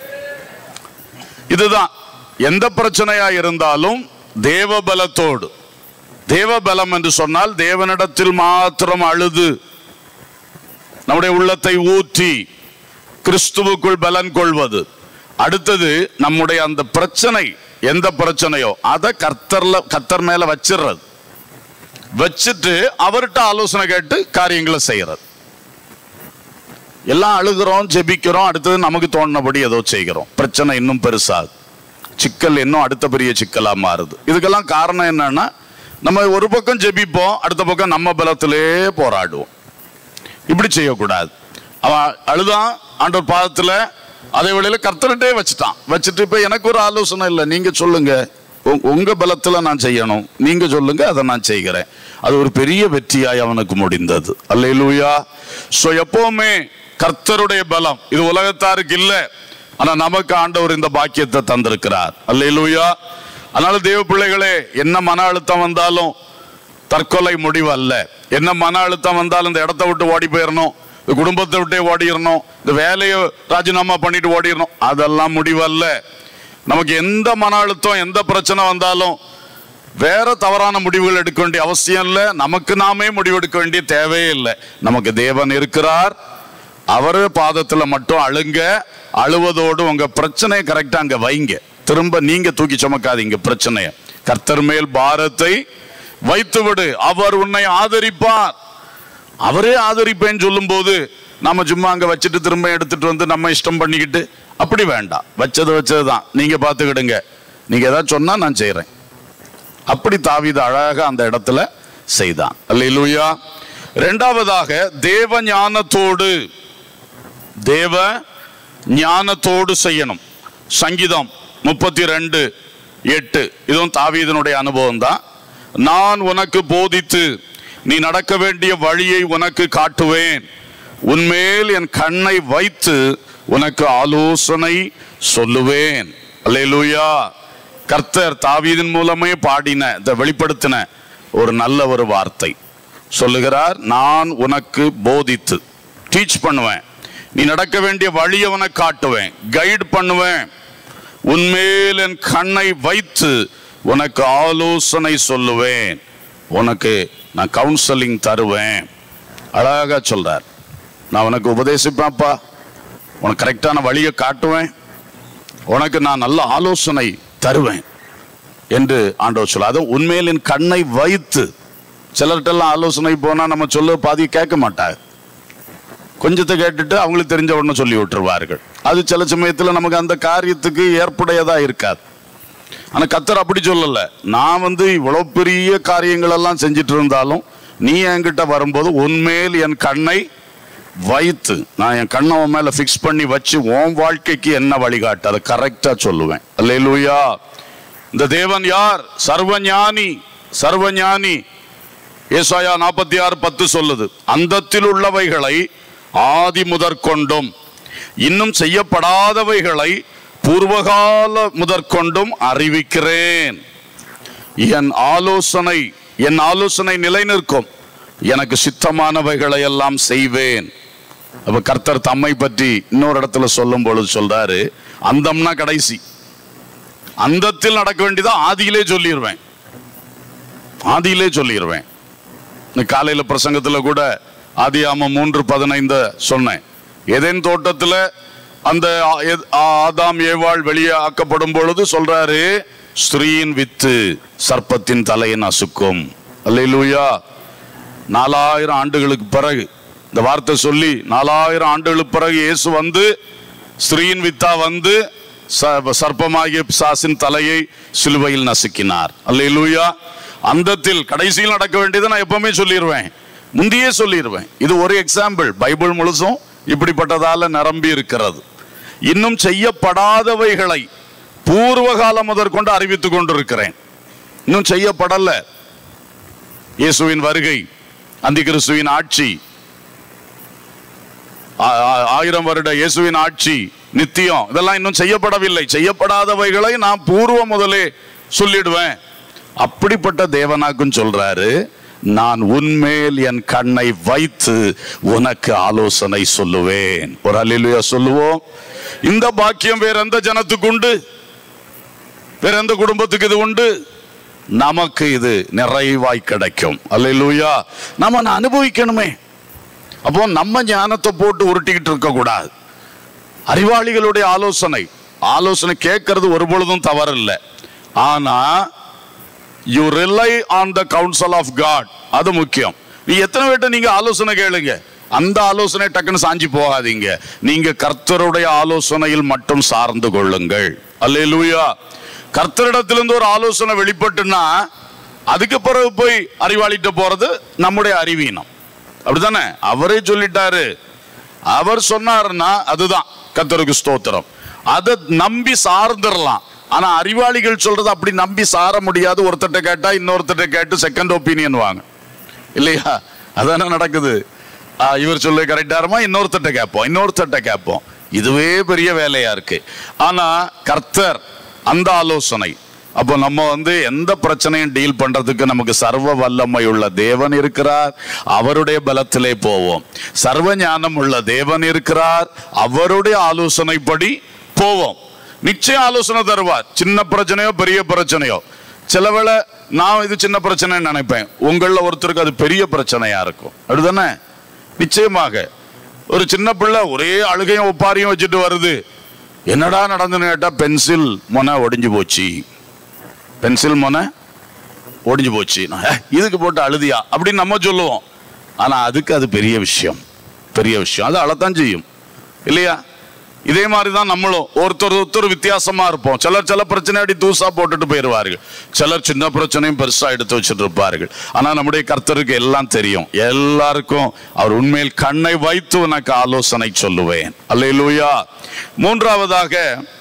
இதுதான் எந்த பிரச்சனையா இருந்தாலும் தேவ பலத்தோடு. தேவ பலம் என்று சொன்னால் தேவனிடத்தில் மாத்திரம் அழுது நம்முடைய உள்ளத்தை ஊற்றி கிறிஸ்துவுக்குள் பலன் கொள்வது. அடுத்தது நம்முடைய அந்த பிரச்சனை, எந்த பிரச்சனையோ அதை கர்த்தர் மேல வச்சிடுறது. வச்சுட்டு அவர்கிட்ட ஆலோசனை கேட்டு காரியங்களை செய்யறது. எல்லாம் அழுகிறோம், ஜெபிக்கிறோம், அடுத்தது நமக்கு தோணுனபடி ஏதோ செய்கிறோம். பிரச்சனை இன்னும் பெருசாகுது, சிக்கல் இன்னும் அடுத்த பெரிய சிக்கலா மாறுது. இதுக்கெல்லாம் காரணம் என்னன்னா, நம்ம ஒரு பக்கம் ஜெபிப்போம், அடுத்த பக்கம் நம்ம பலத்திலே போராடுவோம். இப்படி செய்யக்கூடாது. அவன் அழுதான் ஆண்டவர் பாதத்துல, அதே வேளையில கர்த்தர்கிட்டே வச்சுட்டு இப்ப எனக்கு ஒரு ஆலோசனை இல்லை, நீங்க சொல்லுங்க, உங்க பலத்துல நான் செய்யணும், நீங்க சொல்லுங்க, அதை நான் செய்கிறேன். அது ஒரு பெரிய வெற்றியாய் அவனுக்கு முடிந்தது. அல்லேலூயா. சோ எப்பவுமே கர்த்தருடைய பலம் இது உலகத்தாருக்கு இல்லை, ஆனா நமக்கு ஆண்டவர் இந்த பாக்கியத்தை தந்திருக்கிறார். அல்லேலூயா. அதனால தேவ பிள்ளைகளே, என்ன மன அழுத்தம் வந்தாலும் தற்கொலை முடிவு அல்ல. என்ன மன அழுத்தம் வந்தாலும் இந்த இடத்த விட்டு ஓடி போயிடணும், இந்த குடும்பத்தை விட்டே ஓடிடணும், இந்த வேலையை ராஜினாமா பண்ணிட்டு ஓடிடணும், அதெல்லாம் முடிவு அல்ல. நமக்கு எந்த மன அழுத்தம், எந்த பிரச்சனை வந்தாலும் வேற தவறான முடிவுகள் எடுக்க வேண்டிய அவசியம் இல்லை. நமக்கு நாமே முடிவெடுக்க வேண்டிய தேவையே இல்லை. நமக்கு தேவன் இருக்கிறார். அவரு பாதத்துல மட்டும் அழுங்க. அழுவதோடு உங்க பிரச்சனையை கரெக்டா அங்க வைங்க. திரும்ப நீங்க தூக்கி சுமக்காதீங்க பிரச்சனைய. கர்த்தர் மேல் பாரத்தை வைத்து விடு, அவர் உன்னை ஆதரிப்பார். அவரே ஆதரிப்பேன்னு சொல்லும் போது நம்ம சும்மா அங்க வச்சுட்டு திரும்ப எடுத்துட்டு வந்து நம்ம இஷ்டம் பண்ணிக்கிட்டு அப்படி வேண்டாம். வச்சதுதான், நீங்க பார்த்துக்கிடுங்க, நீங்க ஏதாவது சொன்னா நான் செய்யறேன். அப்படி தாவீது அழகாக அந்த இடத்துல செய்தான். அல்லேலூயா. இரண்டாவதாக தேவ ஞானத்தோடு செய்யணும். சங்கீதம் 32:8 இதுவும் தாவீதினுடைய அனுபவம் தான். நான் உனக்கு போதித்து நீ நடக்க வேண்டிய வழியை உனக்கு காட்டுவேன், உன்மேல் என் கண்ணை வைத்து உனக்கு ஆலோசனை சொல்லுவேன். அல்லேலூயா. கர்த்தர் தாவீதின் மூலமே பாடின, வெளிப்படுத்தின ஒரு நல்ல ஒரு வார்த்தை சொல்லுகிறார். நான் உனக்கு போதித்து டீச் பண்ணுவேன், நீ நடக்க வேண்டிய வழியை உனக்கு காட்டுவேன், கைட் பண்ணுவேன், உன்மேல் என் கண்ணை வைத்து உனக்கு ஆலோசனை சொல்லுவேன், உனக்கு நான் கவுன்சிலிங் தருவேன். அழகா சொல்றார். நான் உனக்கு உபதேசிப்பேன்ப்பா, உனக்கு கரெக்டான வழியை காட்டுவேன், உனக்கு நான் நல்ல ஆலோசனை தருவேன் என்று ஆண்டவர் சொல்ல. அது உண்மையில் என் கண்ணை வைத்து சிலர்கிட்டலாம் ஆலோசனை போனா நம்ம சொல்ல பாதி கேட்க மாட்டாங்க, கொஞ்சத்தை கேட்டுட்டு அவங்களுக்கு தெரிஞ்ச உடனே சொல்லி விட்டுருவார்கள். அது சில சமயத்துல நமக்கு அந்த காரியத்துக்கு ஏற்புடையதா இருக்காது. ஆனா கர்த்தர் அப்படி சொல்லல. நான் இவ்வளவு பெரிய காரியங்கள் எல்லாம் செஞ்சிட்டு இருந்தாலும் நீ என்கிட்ட வரும்போது உன்மேல் என் கண்ணை வைத்து, நான் என் கண்ணை உன் மேல பிக்ஸ் பண்ணி வச்சு உன் வாழ்க்கைக்கு என்ன வழிகாட்டு அதை கரெக்டா சொல்லுவேன். அல்லேலூயா. இந்த தேவன் யார்? சர்வஞானி. சர்வஞானி. ஏசாயா 46:10 சொல்லுது, அந்தத்தில் உள்ளவைகளை ஆதி முதற்கொண்டும் இன்னும் செய்யப்படாதவைகளை பூர்வகால முதற்கொண்டும் அறிவிக்கிறேன். என் ஆலோசனை நிலை நிற்கும், எனக்கு சித்தமானவைகளை எல்லாம் செய்வேன். அப்ப கர்த்தர் தம்மை பற்றி இன்னொரு இடத்துல சொல்லும் பொழுது சொல்றாரு, அந்தம்னா கடைசி, அந்தத்தில் நடக்க வேண்டியதா ஆதியிலே சொல்லிடுவேன். ஆதியிலே சொல்லிடுவேன். காலையில பிரசங்கத்துல கூட ஆதியாகமம் 3:15 சொன்னேன். ஏதேன் தோட்டத்துல அந்த ஆதாம் ஏவாள் வெளியே ஆக்கப்படும் பொழுது சொல்றாரு, ஸ்திரீயின் வித்து சர்ப்பத்தின் தலையை நசுக்கும். அல்லேலூயா. 4000 ஆண்டுகளுக்கு பிறகு இந்த வார்த்தை சொல்லி 4000 ஆண்டுகளுக்கு பிறகு இயேசு ஸ்திரீயின் வித்தா சர்ப்பமாகிய பிசாசின் தலையை சிலுவையில் நசுக்கினார். அல்லேலூயா. அந்தத்தில் கடைசியில் நடக்க வேண்டியதை நான் எப்பவுமே சொல்லிடுவேன், முந்தியே சொல்லிடுவேன். இது ஒரு எக்ஸாம்பிள். பைபிள் முழுசும் இப்படிப்பட்டதால நிரம்பி இருக்கிறது. இன்னும் செய்யப்படாதவைகளை பூர்வகாலம் முதற்கொண்டு அறிவித்துக் கொண்டிருக்கிறேன். இன்னும் செய்யப்படல. இயேசுவின் வருகை, அந்திகிறிஸ்துவின் ஆட்சி, 1000 வருட இயேசுவின் ஆட்சி, நித்தியம், இதெல்லாம் இன்னும் செய்யப்படவில்லை. செய்யப்படாதவைகளை நான் பூர்வ முதலே சொல்லிடுவேன். அப்படிப்பட்ட தேவனாக்கும் சொல்றாரு, நான் உன்மேல் என் கண்ணை வைத்து உனக்கு ஆலோசனை சொல்லுவேன். ஒரு அல்லேலூயா சொல்லுவோம். இந்த பாக்கியம் வேற எந்த ஜனத்துக்கு உண்டு? வேற எந்த குடும்பத்துக்கு இது உண்டு? நமக்கு இது நிறைவாய் கிடைக்கும். அல்லேலூயா. நம்ம அனுபவிக்கணுமே. அப்போ நம்ம ஞானத்தை போட்டு உருட்டிக்கிட்டு இருக்க கூடாது. அறிவாளிகளுடைய ஆலோசனை கேட்கறது ஒரு பொழுதும் தவறில்லை. ஆனா you rely on the counsel of God, அது முக்கியம். நீ எத்தனை பேர்ட்ட நீங்க ஆலோசனை கேளுங்க, அந்த ஆலோசனை டக்குன்னு சாஞ்சி போகாதீங்க. நீங்க கர்த்தருடைய ஆலோசனையில் மட்டும் சார்ந்து கொள்ளுங்கள். அல்லேலூயா. கர்த்தரிடத்திலிருந்து ஒரு ஆலோசனை வெளிப்பட்டுன்னா அதுக்கு பிறகு போய் அறிவாளிட்ட போறது நம்முடைய அறிவீனம். அப்படித்தானே? அவரே சொல்லிட்டாரு, அவர் சொன்னாருன்னா அதுதான் கர்த்தருக்கு ஸ்தோத்திரம். அதை நம்பி சார்ந்துடலாம். ஆனா அறிவாளிகள் சொல்றது அப்படி நம்பி சார முடியாது. ஒருத்தட்ட கேட்டா இன்னொருத்தட்ட கேட்டு செகண்ட் ஒப்பீனியன் வாங்க, இல்லையா? அதான நடக்குது. இவர் சொல்ல கரெக்டா இருமா, இன்னொருத்தட்ட கேட்போம். இதுவே பெரிய வேலையா இருக்கு. ஆனா கர்த்தர் அந்த ஆலோசனை. அப்போ நம்ம எந்த பிரச்சனையும் டீல் பண்றதுக்கு நமக்கு சர்வ வல்லமை உள்ள தேவன் இருக்கிறார், அவருடைய பலத்திலே போவோம். சர்வ ஞானம் உள்ள தேவன் இருக்கிறார், அவருடைய ஆலோசனைப்படி போவோம். நிச்சயம் ஆலோசனை தருவார். சின்ன பிரச்சனையோ பெரிய பிரச்சனையோ, சிலவேளை நான் இது சின்ன பிரச்சனை நினைப்பேன், உங்கள ஒருத்தருக்கு அது பெரிய பிரச்சனையா இருக்கும். அப்படிதானே? நிச்சயமாக. ஒரு சின்ன பிள்ளை ஒரே அழுகையும் ஒப்பாரியும் வச்சுட்டு வருது, என்னடா நடந்துன்னு கேட்டா பென்சில் மொனை ஒடிஞ்சு போச்சு, இதுக்கு போட்டு அழுதியா அப்படின்னு நம்ம சொல்லுவோம். ஆனா அதுக்கு அது பெரிய விஷயம். அது அழத்தான் செய்யும், இல்லையா? இதே மாதிரிதான் நம்மளும் ஒருத்தர் வித்தியாசமா இருப்போம். சில பிரச்சனை அடி தூசா போட்டுட்டு போயிடுவார்கள், சிலர் சின்ன பிரச்சனையும் பெருசா எடுத்து வச்சுட்டு இருப்பார்கள். ஆனா நம்முடைய கர்த்தருக்கு எல்லாம் தெரியும். எல்லாருக்கும் அவர் உண்மையில் கண்ணை வைத்து உனக்கு ஆலோசனை சொல்லுவேன். அல்லேலூயா. மூன்றாவதாக,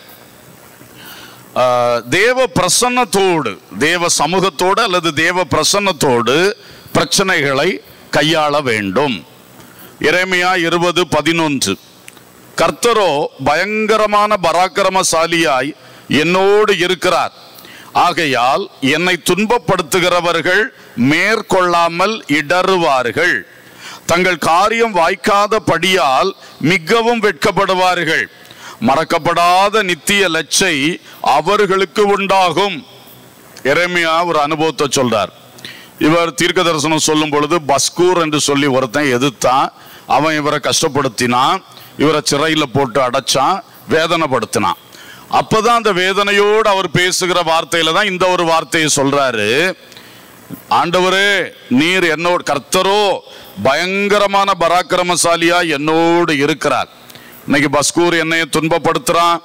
தேவ பிரசன்னத்தோடு, தேவ சமூகத்தோடு அல்லது தேவ பிரசன்னத்தோடு பிரச்சனைகளை கையாள வேண்டும். எரேமியா 20:11, கர்த்தரோ பயங்கரமான பராக்கிரமசாலியாய் என்னோடு இருக்கிறார், ஆகையால் என்னை துன்பப்படுத்துகிறவர்கள் மேற்கொள்ளாமல் இடறுவார்கள், தங்கள் காரியம் வாய்க்காதபடியால் மிகவும் வெட்கப்படுவார்கள், மறக்கப்படாத நித்திய லட்சை அவர்களுக்கு உண்டாகும். எரேமியா ஒரு அனுபவத்தை சொல்றார். இவர் தீர்க்க தரிசனம் சொல்லும் பொழுது பஸ்கூர் என்று சொல்லி ஒருத்தன் எதிர்த்தான். அவன் இவரை கஷ்டப்படுத்தினான், இவரை சிறையில போட்டு அடைச்சான், வேதனைப்படுத்தினான். அப்பதான் அந்த வேதனையோடு அவர் பேசுகிற வார்த்தையில தான் இந்த ஒரு வார்த்தையை சொல்றாரு, ஆண்டவரே நீர் என்னோடு, கர்த்தரோ பயங்கரமான பராக்கிரமசாலியா என்னோடு இருக்கிறார். இன்னைக்கு பஸ்கூர் என்னைய துன்பப்படுத்துறான்,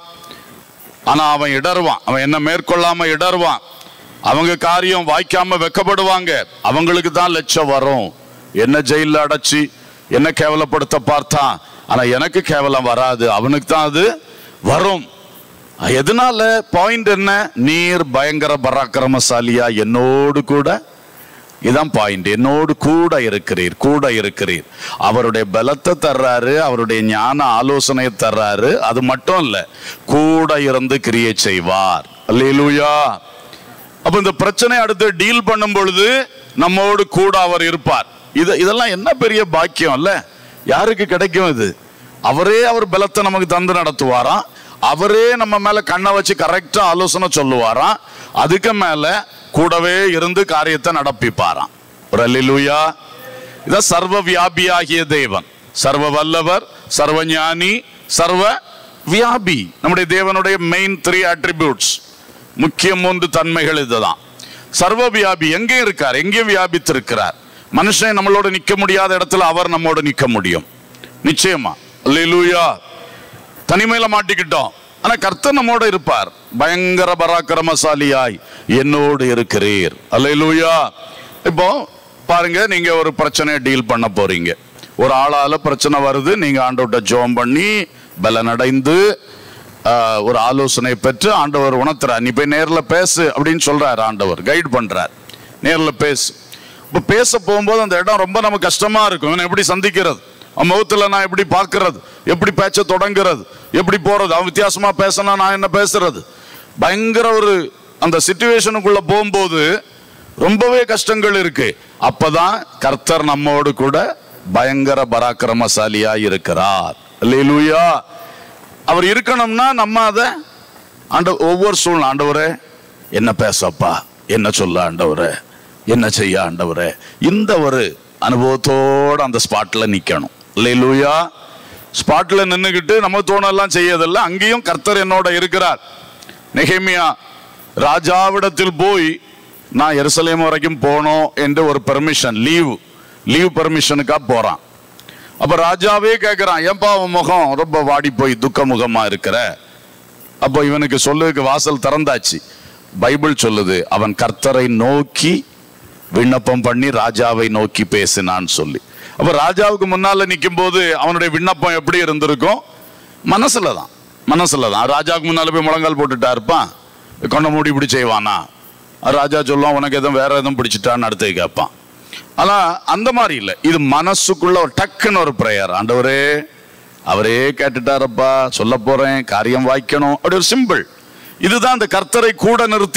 ஆனா அவன் இடருவான், அவன் என்ன மேற்கொள்ளாம இடருவான். அவங்க காரியம் வாய்க்காம வெக்கப்படுவாங்க, அவங்களுக்கு தான் லட்சம் வரும். என்ன ஜெயில அடைச்சி என்ன கேவலப்படுத்த பார்த்தான், ஆனா எனக்கு கேவலம் வராது, அவனுக்கு தான் அது வரும். எதனால? பாயிண்ட் என்ன? நீர் பயங்கர பராக்கிரமசாலியா என்னோடு கூட, இதான் பாயிண்ட், என்னோடு கூட இருக்கிறீர், கூட இருக்கிறீர். அவருடைய பலத்தை தர்றாரு, அவருடைய ஞான ஆலோசனையை தர்றாரு. அது மட்டும் இல்ல, கூட இருந்து கிரியை செய்வார். அல்லேலூயா. அப்ப இந்த பிரச்சனை அடுத்து டீல் பண்ணும் பொழுது நம்மோடு கூட அவர் இருப்பார். இதெல்லாம் என்ன பெரிய பாக்கியம் இல்ல? யாருக்கு கிடைக்கும் இது? அவரே அவர் பலத்தை நமக்கு தந்து நடத்துவாராம், அவரே நம்ம மேல கண்ணை வச்சு கரெக்டா ஆலோசனை சொல்லுவாராம், அதுக்கு மேல கூடவே இருந்து காரியத்தை நடப்பிப்பாராம். அல்லேலூயா. இதான் சர்வ வியாபியாகிய தேவன், சர்வ வல்லவர், சர்வ ஞானி, சர்வ வியாபி. நம்முடைய தேவனுடைய மெயின் 3 attributes, முக்கிய 3 தன்மைகள் இதுதான். சர்வ வியாபி, எங்கே இருக்கார்? எங்கேயும் வியாபித்திருக்கிறார். மனுஷன் நம்மளோட நிக்க முடியாத இடத்துல அவர் நம்மோட நிக்க முடியும், நிச்சயமா. அல்லேலூயா. தனிமையில மாட்டிக்கிட்டோம், ஆனா கர்த்தர் நம்மோட இருப்பார். பயங்கர பராக்கிரமசாலியாய் என்னோடு இருக்கிறீர். அல்லேலூயா. இப்போ பாருங்க, நீங்க ஒரு பிரச்சனையை டீல் பண்ண போறீங்க, ஒரு ஆளால பிரச்சனை வருது, நீங்க ஆண்டவர்கிட்ட ஜெபம் பண்ணி பலனடைந்து ஒரு ஆலோசனை பெற்று ஆண்டவர் உணர்த்துறார், நீ போய் நேர்ல பேசு அப்படின்னு சொல்றாரு. ஆண்டவர் கைட் பண்றார், நேர்ல பேசு. இப்ப பேச போகும்போது அந்த இடம் ரொம்ப நமக்கு கஷ்டமா இருக்கும். எப்படி சந்திக்கிறது, அவன் முகத்துல நான் எப்படி பாக்குறது, எப்படி பேச்ச தொடங்குறது, எப்படி போறது, அவன் வித்தியாசமா பேசினா நான் என்ன பேசுறது, பயங்கர ஒரு அந்த சிச்சுவேஷனுக்குள்ள போகும்போது ரொம்பவே கஷ்டங்கள் இருக்கு. அப்பதான் கர்த்தர் நம்மோடு கூட பயங்கர பராக்கிரமசாலியா இருக்கிறார். அல்லேலூயா. அவர் இருக்கணும்னா நம்ம அதை ஒவ்வொரு சூழ்நிலை, ஆண்டவரே என்ன பேசப்பா, என்ன சொல்ல ஆண்டவரே, என்ன செய்ய ஆண்டவரே, இந்த ஒரு அனுபவத்தோட அந்த ஸ்பாட்ல நிக்கணும். அல்லேலூயா. ஸ்பாட்ல நின்னுகிட்டு நம்ம தோணெல்லாம் செய்யதில்லை, அங்கேயும் கர்த்தர் என்னோட இருக்கிறார். நெகேமியா ராஜாவிடத்தில் போய் நான் எருசலேம் வரைக்கும் போனோம் என்று ஒரு பெர்மிஷன், லீவ் பெர்மிஷனுக்காக போறான். அப்ப ராஜாவே கேட்கிறான், ஏன்பா அவன் முகம் ரொம்ப வாடி போய் துக்க முகமா இருக்கிற? அப்போ இவனுக்கு சொல்லுக்கு வாசல் திறந்தாச்சு. பைபிள் சொல்லுது, அவன் கர்த்தரை நோக்கி விண்ணப்பம் பண்ணி ராஜாவை நோக்கி பேசினான்னு சொல்லி. அப்ப ராஜாவுக்கு முன்னால நிற்கும் போது அவனுடைய விண்ணப்பம் எப்படி இருந்திருக்கும்? மனசுலதான். ராஜாவுக்கு முன்னால போய் முழங்கால் போட்டுட்டா இருப்பான், கொண்ட மூடி இப்படி செய்வானா? ராஜா சொல்லுவான், உனக்கு எதுவும் வேற எதுவும் பிடிச்சிட்டான்னு அடுத்து கேட்பான். ஆனா அந்த மாதிரி இல்லை, இது மனசுக்குள்ள ஒரு டக்குன்னு ஒரு பிரேயர். ஆண்டவரே அவரே கேட்டுட்டாரப்பா, சொல்ல போறேன், காரியம் வாய்க்கணும், அப்படி ஒரு சிம்பிள். இதுதான் இந்த கர்த்தரை கூட நிறுத்தி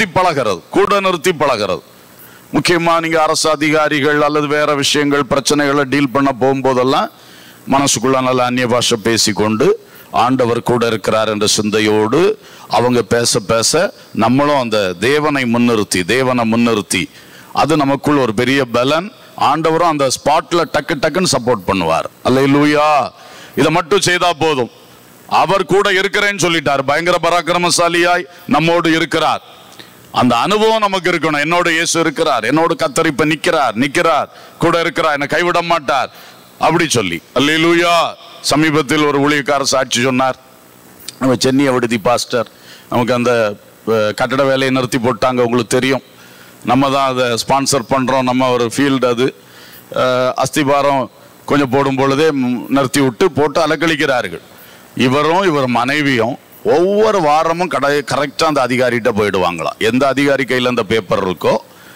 பழகிறது. முக்கியமா நீங்க அரசு அதிகாரிகள் அல்லது வேற விஷயங்கள் பிரச்சனைகளை டீல் பண்ண போகும்போதெல்லாம் மனசுக்குள்ள நல்ல அந்நிய பாஷை பேசிக்கொண்டு ஆண்டவர் கூட இருக்கிறார் என்ற சிந்தையோடு அவங்க பேச நம்மளும் அந்த தேவனை முன்னிறுத்தி அது நமக்குள்ள ஒரு பெரிய பலன். ஆண்டவரும் அந்த ஸ்பாட்ல டக்குன்னு சப்போர்ட் பண்ணுவார். அல்லேலூயா. இதை மட்டும் செய்தா போதும், அவர் கூட இருக்கிறேன்னு சொல்லிட்டார், பயங்கர பராக்கிரமசாலியாய் நம்மோடு இருக்கிறார். அந்த அனுபவம் நமக்கு இருக்கணும். என்னோட இயேசு இருக்கிறார், என்னோட கர்த்தர் இப்ப நிக்கிறார், கூட இருக்கிறார், என்னை கைவிட மாட்டார் அப்படி சொல்லி. அல்லேலூயா. சமீபத்தில் ஒரு ஊழியக்காரர் சாட்சி சொன்னார். நம்ம சென்னியை விடுதி பாஸ்டர் நமக்கு அந்த கட்டட வேலையை நிறுத்தி போட்டாங்க, உங்களுக்கு தெரியும். நம்ம தான் அதை ஸ்பான்சர் பண்ணுறோம், நம்ம ஒரு ஃபீல்டு. அது அஸ்திபாரம் கொஞ்சம் போடும் பொழுதே நிறுத்தி போட்டு அலக்கழிக்கிறார்கள். இவர் மனைவியும் ஒவ்வொரு வாரமும் கரெக்டாக அந்த அதிகாரிகிட்ட போயிடுவாங்களாம். எந்த அதிகாரி கையில் அந்த பேப்பர் இருக்கோ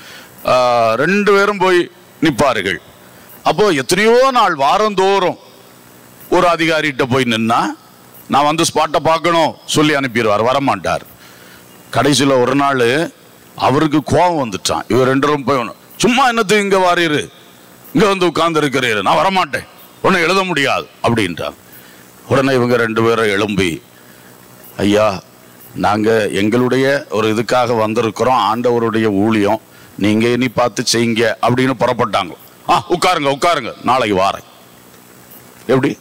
2 பேரும் போய் நிற்பார்கள். அப்போ எத்தனையோ நாள் வாரந்தோறும் ஒரு அதிகாரிகிட்ட போய் நின்னா நான் வந்து ஸ்பாட்டை பார்க்கணும் சொல்லி அனுப்பிடுவார், வரமாட்டார். கடைசியில் ஒரு நாள் அவருக்கு கோபம் வந்துட்டான். இவர் 2 பேரும் போய், சும்மா என்னத்துக்கு இங்கே வாரீரு, இங்கே வந்து உட்கார்ந்து இருக்கிறீரு, நான் வரமாட்டேன், ஒன்றும் எழுத முடியாது அப்படின்ட்டான். உடனே இவங்க 2 பேரும் எழும்பி, ஐயா நாங்கள் எங்களுடைய ஒரு இதுக்காக வந்திருக்கிறோம், ஆண்டவருடைய ஊழியம், நீங்கள் இனி பார்த்து செய்யுங்க அப்படின்னு புறப்பட்டாங்க. உட்காருங்க நாளைக்கு வாரேன். எப்படி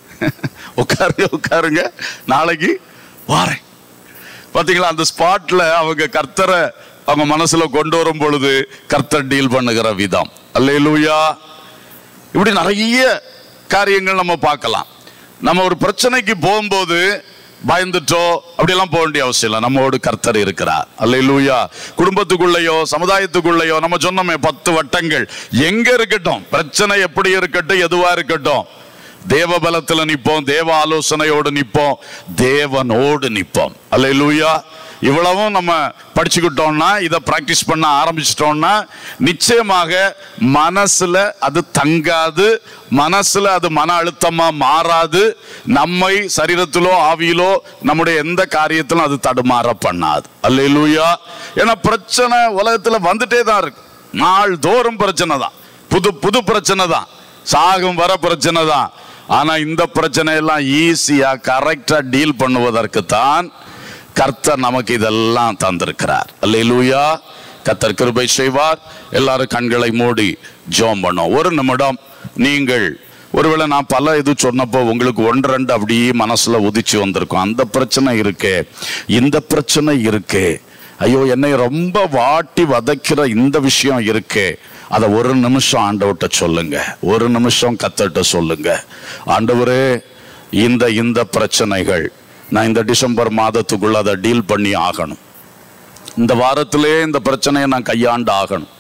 உட்காருங்க நாளைக்கு வாரேன். பார்த்தீங்களா, அந்த ஸ்பாட்ல அவங்க கர்த்தரை அவங்க மனசுல கொண்டு வரும் பொழுது கர்த்தர் டீல் பண்ணுகிற விதம். அல்லேலூயா. இப்படி நிறைய காரியங்கள் நம்ம பார்க்கலாம். நம்ம ஒரு பிரச்சனைக்கு போகும்போது பயந்துட்டோ அப்படியெல்லாம் போக வேண்டிய அவசியம் இல்லை. நம்மோடு கர்த்தர் இருக்கிறார். அல்லேலூயா. குடும்பத்துக்குள்ளேயோ சமுதாயத்துக்குள்ளேயோ நம்ம சொன்னோமே 10 வட்டங்கள் எங்க இருக்கட்டும், பிரச்சனை எப்படி இருக்கட்டும், எதுவா இருக்கட்டும், தேவ பலத்துல நிப்போம், தேவ ஆலோசனையோடு நிப்போம், தேவனோடு நிப்போம். அல்லேலூயா. இவ்வளவும் நம்ம படிச்சுக்கிட்டோம்னா, இதை பிராக்டிஸ் பண்ண ஆரம்பிச்சிட்டோம்னா நிச்சயமாக மனசுல அது தங்காது, மனசுல அது மன அழுத்தமா மாறாது, நம்மை சரீரத்திலோ ஆவியிலோ நம்முடைய எந்த காரியத்திலும் அது தடுமாற பண்ணாது. அல்லேலூயா. ஏன்னா பிரச்சனை உலகத்துல வந்துட்டே தான் இருக்கு. நாள் தோறும் பிரச்சனை தான், புது புது பிரச்சனை தான், சாகும் வர பிரச்சனை தான். ஆனா இந்த பிரச்சனை எல்லாம் ஈஸியா கரெக்டா டீல் பண்ணுவதற்கு தான் கர்த்தர் நமக்கு இதெல்லாம் தந்திருக்கிறார். அல்லேலூயா. கர்த்தர் கிருபை செய்வார். எல்லாரும் கண்களை மூடி ஜெபம் பண்ணோம். ஒரு நிமிடம் நீங்கள் ஒருவேளை நான் பல இது சொன்னப்போ உங்களுக்கு 1-2 அப்படியே மனசுல உதிச்சு வந்திருக்கும். அந்த பிரச்சனை இருக்கே, இந்த பிரச்சனை இருக்கே, ஐயோ என்னை ரொம்ப வாட்டி வதைக்கிற இந்த விஷயம் இருக்கே, அதை ஒரு நிமிஷம் ஆண்டவர்கிட்ட சொல்லுங்க. ஒரு நிமிஷம் கர்த்தர்கிட்ட சொல்லுங்க. ஆண்டவரே, இந்த பிரச்சனைகள் நான் இந்த டிசம்பர் மாதத்துக்குள்ள அதை டீல் பண்ணி ஆகணும். இந்த வாரத்திலே இந்த பிரச்சனையை நான் கையாண்டு ஆகணும்.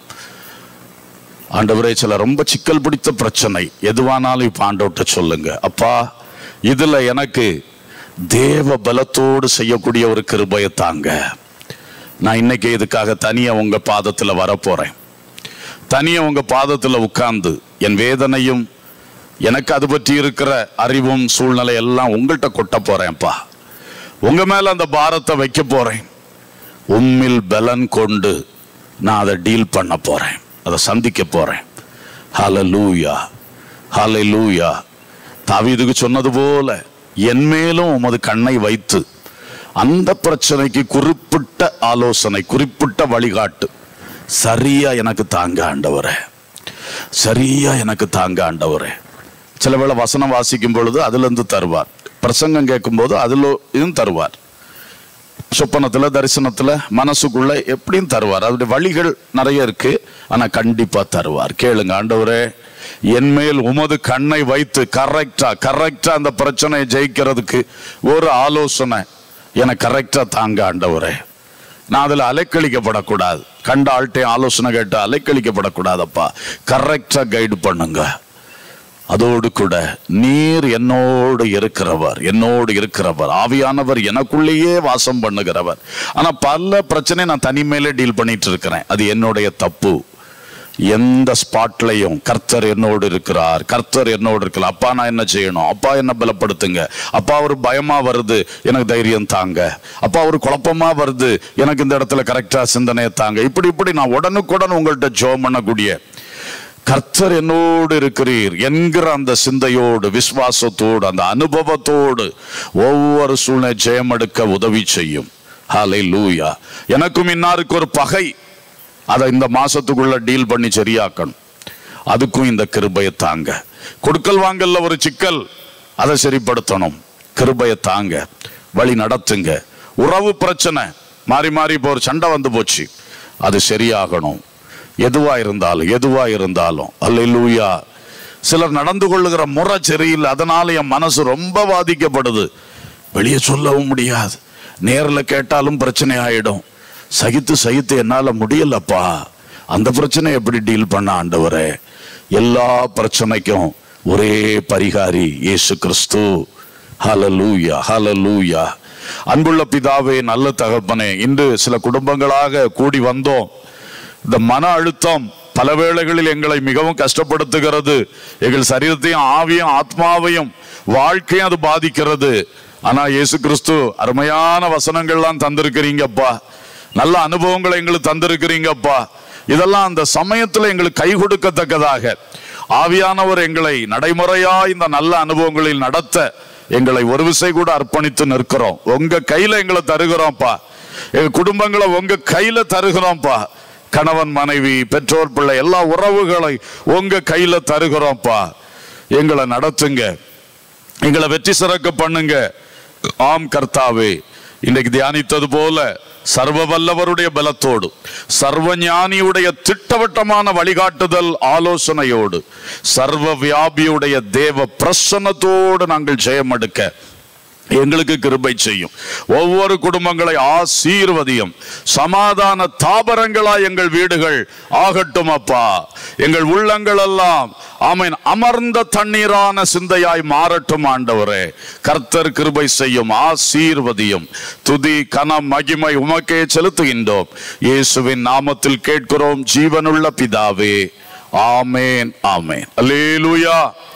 ஆண்டவரே, சில ரொம்ப சிக்கல் பிடித்த பிரச்சனை எதுவானாலும் இப்ப ஆண்டவர்கிட்ட சொல்லுங்க. அப்பா, இதுல எனக்கு தேவ பலத்தோடு செய்யக்கூடிய ஒரு கிருபையை தாங்க. நான் இன்னைக்கு இதுக்காக தனியா உங்க பாதத்துல வரப்போறேன். தனியா உங்க பாதத்துல உட்கார்ந்து என் வேதனையும் எனக்கு அது பற்றி இருக்கிற அறிவும் சூழ்நிலை எல்லாம் உங்கள்கிட்ட கொட்ட போறேன்ப்பா. உங்க மேல அந்த பாரத்தை வைக்க போறேன். உம்மில் பலன் கொண்டு நான் அதை டீல் பண்ண போறேன், அதை சந்திக்க போறேன். ஹல்லேலூயா. ஹல்லேலூயா. தாவீதுக்கு சொன்னது போல என் மேலும் உமது கண்ணை வைத்து அந்த பிரச்சனைக்கு குறிப்பிட்ட ஆலோசனை, குறிப்பிட்ட வழிகாட்டு சரியா எனக்கு தாங்க ஆண்டவரே, சரியா எனக்கு தாங்க ஆண்டவரே. சில வேளை வசனம் வாசிக்கும் பொழுது அதுல இருந்து தருவார், பிரசங்கம் கேட்கும் போது அதுல இதுவும் தருவார், சொப்பனத்துல தரிசனத்துல மனசுக்குள்ள எப்படியும் தருவார். அதோடைய வழிகள் நிறைய இருக்கு, ஆனா கண்டிப்பா தருவார். கேளுங்க. ஆண்டவரே, என் மேல் உமது கண்ணை வைத்து கரெக்டா அந்த பிரச்சனையை ஜெயிக்கிறதுக்கு ஒரு ஆலோசனை எனக்கு கரெக்டா தாங்க ஆண்டவரே. நான் அதுல அலைக்கழிக்கப்படக்கூடாது, கண்ட ஆள்கிட்ட ஆலோசனை கேட்டு அலைக்கழிக்கப்படக்கூடாதப்பா. கரெக்டா கைடு பண்ணுங்க. அதோடு கூட நீர் என்னோடு இருக்கிறவர், ஆவியானவர் எனக்குள்ளேயே வாசம் பண்ணுகிறவர். ஆனா பல பிரச்சனை நான் தனிமையில டீல் பண்ணிட்டு இருக்கிறேன். அது என்னுடைய தப்பு. எந்த ஸ்பாட்லையும் கர்த்தர் என்னோடு இருக்கிறார், அப்பா நான் என்ன செய்யணும், அப்பா என்ன பலப்படுத்துங்க, அப்பா ஒரு பயமா வருது எனக்கு தைரியம் தாங்க, அப்பா ஒரு குழப்பமா வருது எனக்கு இந்த இடத்துல கரெக்டா சிந்தனையை தாங்க. இப்படி நான் உடனுக்குடன் உங்கள்கிட்ட ஜெபம் பண்ணக்கூடிய கர்த்தர் என்னோடு இருக்கிறீர் என்கிற அந்த சிந்தையோடு, விசுவாசத்தோடு, அந்த அனுபவத்தோடு ஒவ்வொரு சூழ்நிலை ஜெயம் எடுக்க உதவி செய்யும். ஹல்லேலூயா. எனக்கும் இன்னாருக்கு ஒரு பகை, அதை இந்த மாசத்துக்குள்ள டீல் பண்ணி சரியாக்கணும். அதுக்கும் இந்த கிருபையை தாங்க. கொடுக்கல் வாங்கல்ல ஒரு சிக்கல், அதை சரிப்படுத்தணும். கிருபையை தாங்க, வழி நடத்துங்க. உறவு பிரச்சனை மாறி இப்போ ஒரு சண்டை வந்து போச்சு, அது சரியாகணும். எதுவா இருந்தாலும் அல்லேலூயா. சிலர் நடந்து கொள்ளுகிற முறை சரியில்லை, அதனால என் மனசு ரொம்ப பாதிக்கப்படுது. வெளியே சொல்லவும் முடியாது, நேரில் கேட்டாலும் பிரச்சனை ஆயிடும். சகித்து என்னால முடியலப்பா. அந்த பிரச்சனை எப்படி டீல் பண்ண ஆண்டவரே? எல்லா பிரச்சனைக்கும் ஒரே பரிகாரி இயேசு கிறிஸ்து. ஹல்லேலூயா. ஹல்லேலூயா. அன்புள்ள பிதாவே, நல்ல தகப்பனே, இன்று சில குடும்பங்களாக கூடி வந்தோம். இந்த மன அழுத்தம் பல வேளைகளில் எங்களை மிகவும் கஷ்டப்படுத்துகிறது. எங்கள் சரீரத்தையும் ஆவியும் ஆத்மாவையும் வாழ்க்கையும் அது பாதிக்கிறது. ஆனா இயேசு கிறிஸ்து அருமையான வசனங்கள்லாம் தந்திருக்கிறீங்கப்பா, நல்ல அனுபவங்களை எங்களுக்கு தந்திருக்கிறீங்கப்பா. இதெல்லாம் அந்த சமயத்துல எங்களுக்கு கை கொடுக்கத்தக்கதாக ஆவியானவர் எங்களை நடைமுறையா இந்த நல்ல அனுபவங்களில் நடத்த எங்களை ஒரு விசை கூட அர்ப்பணித்து நிற்கிறோம். உங்க கையில எங்களை தருகிறோம்ப்பா. எங்க குடும்பங்களை உங்க கையில தருகிறோம்ப்பா. கணவன் மனைவி பெற்றோர் பிள்ளை எல்லா உறவுகளை உங்க கையில தருகிறோம்ப்பா. எங்களை நடத்துங்க, எங்களை வெற்றி சிறக்க பண்ணுங்க. ஆம் கர்த்தாவே, இன்றைக்கு தியானித்தது போல சர்வ வல்லவருடைய பலத்தோடு, சர்வஞானியுடைய திட்டவட்டமான வழிகாட்டுதல் ஆலோசனையோடு, சர்வ வியாபியுடைய தேவ பிரசன்னத்தோடு நாங்கள் ஜெயம் எடுக்க எங்களுக்கு கிருபை செய்யும். ஒவ்வொரு குடும்பங்களை ஆசீர்வதியும். சமாதான தாபரங்களாய் எங்கள் வீடுகள் ஆகட்டும் அப்பா. எங்கள் உள்ளங்கள் எல்லாம் ஆமென் அமர்ந்த தண்ணீரான சிந்தையாய் மாறட்டும் ஆண்டவரே. கர்த்தர் கிருபை செய்யும், ஆசீர்வதியும். துதி கனம் மகிமை உமக்கே செலுத்துகின்றோம். இயேசுவின் நாமத்தில் கேட்கிறோம் ஜீவனுள்ள பிதாவே, ஆமேன் ஆமேன். அல்லேலூயா.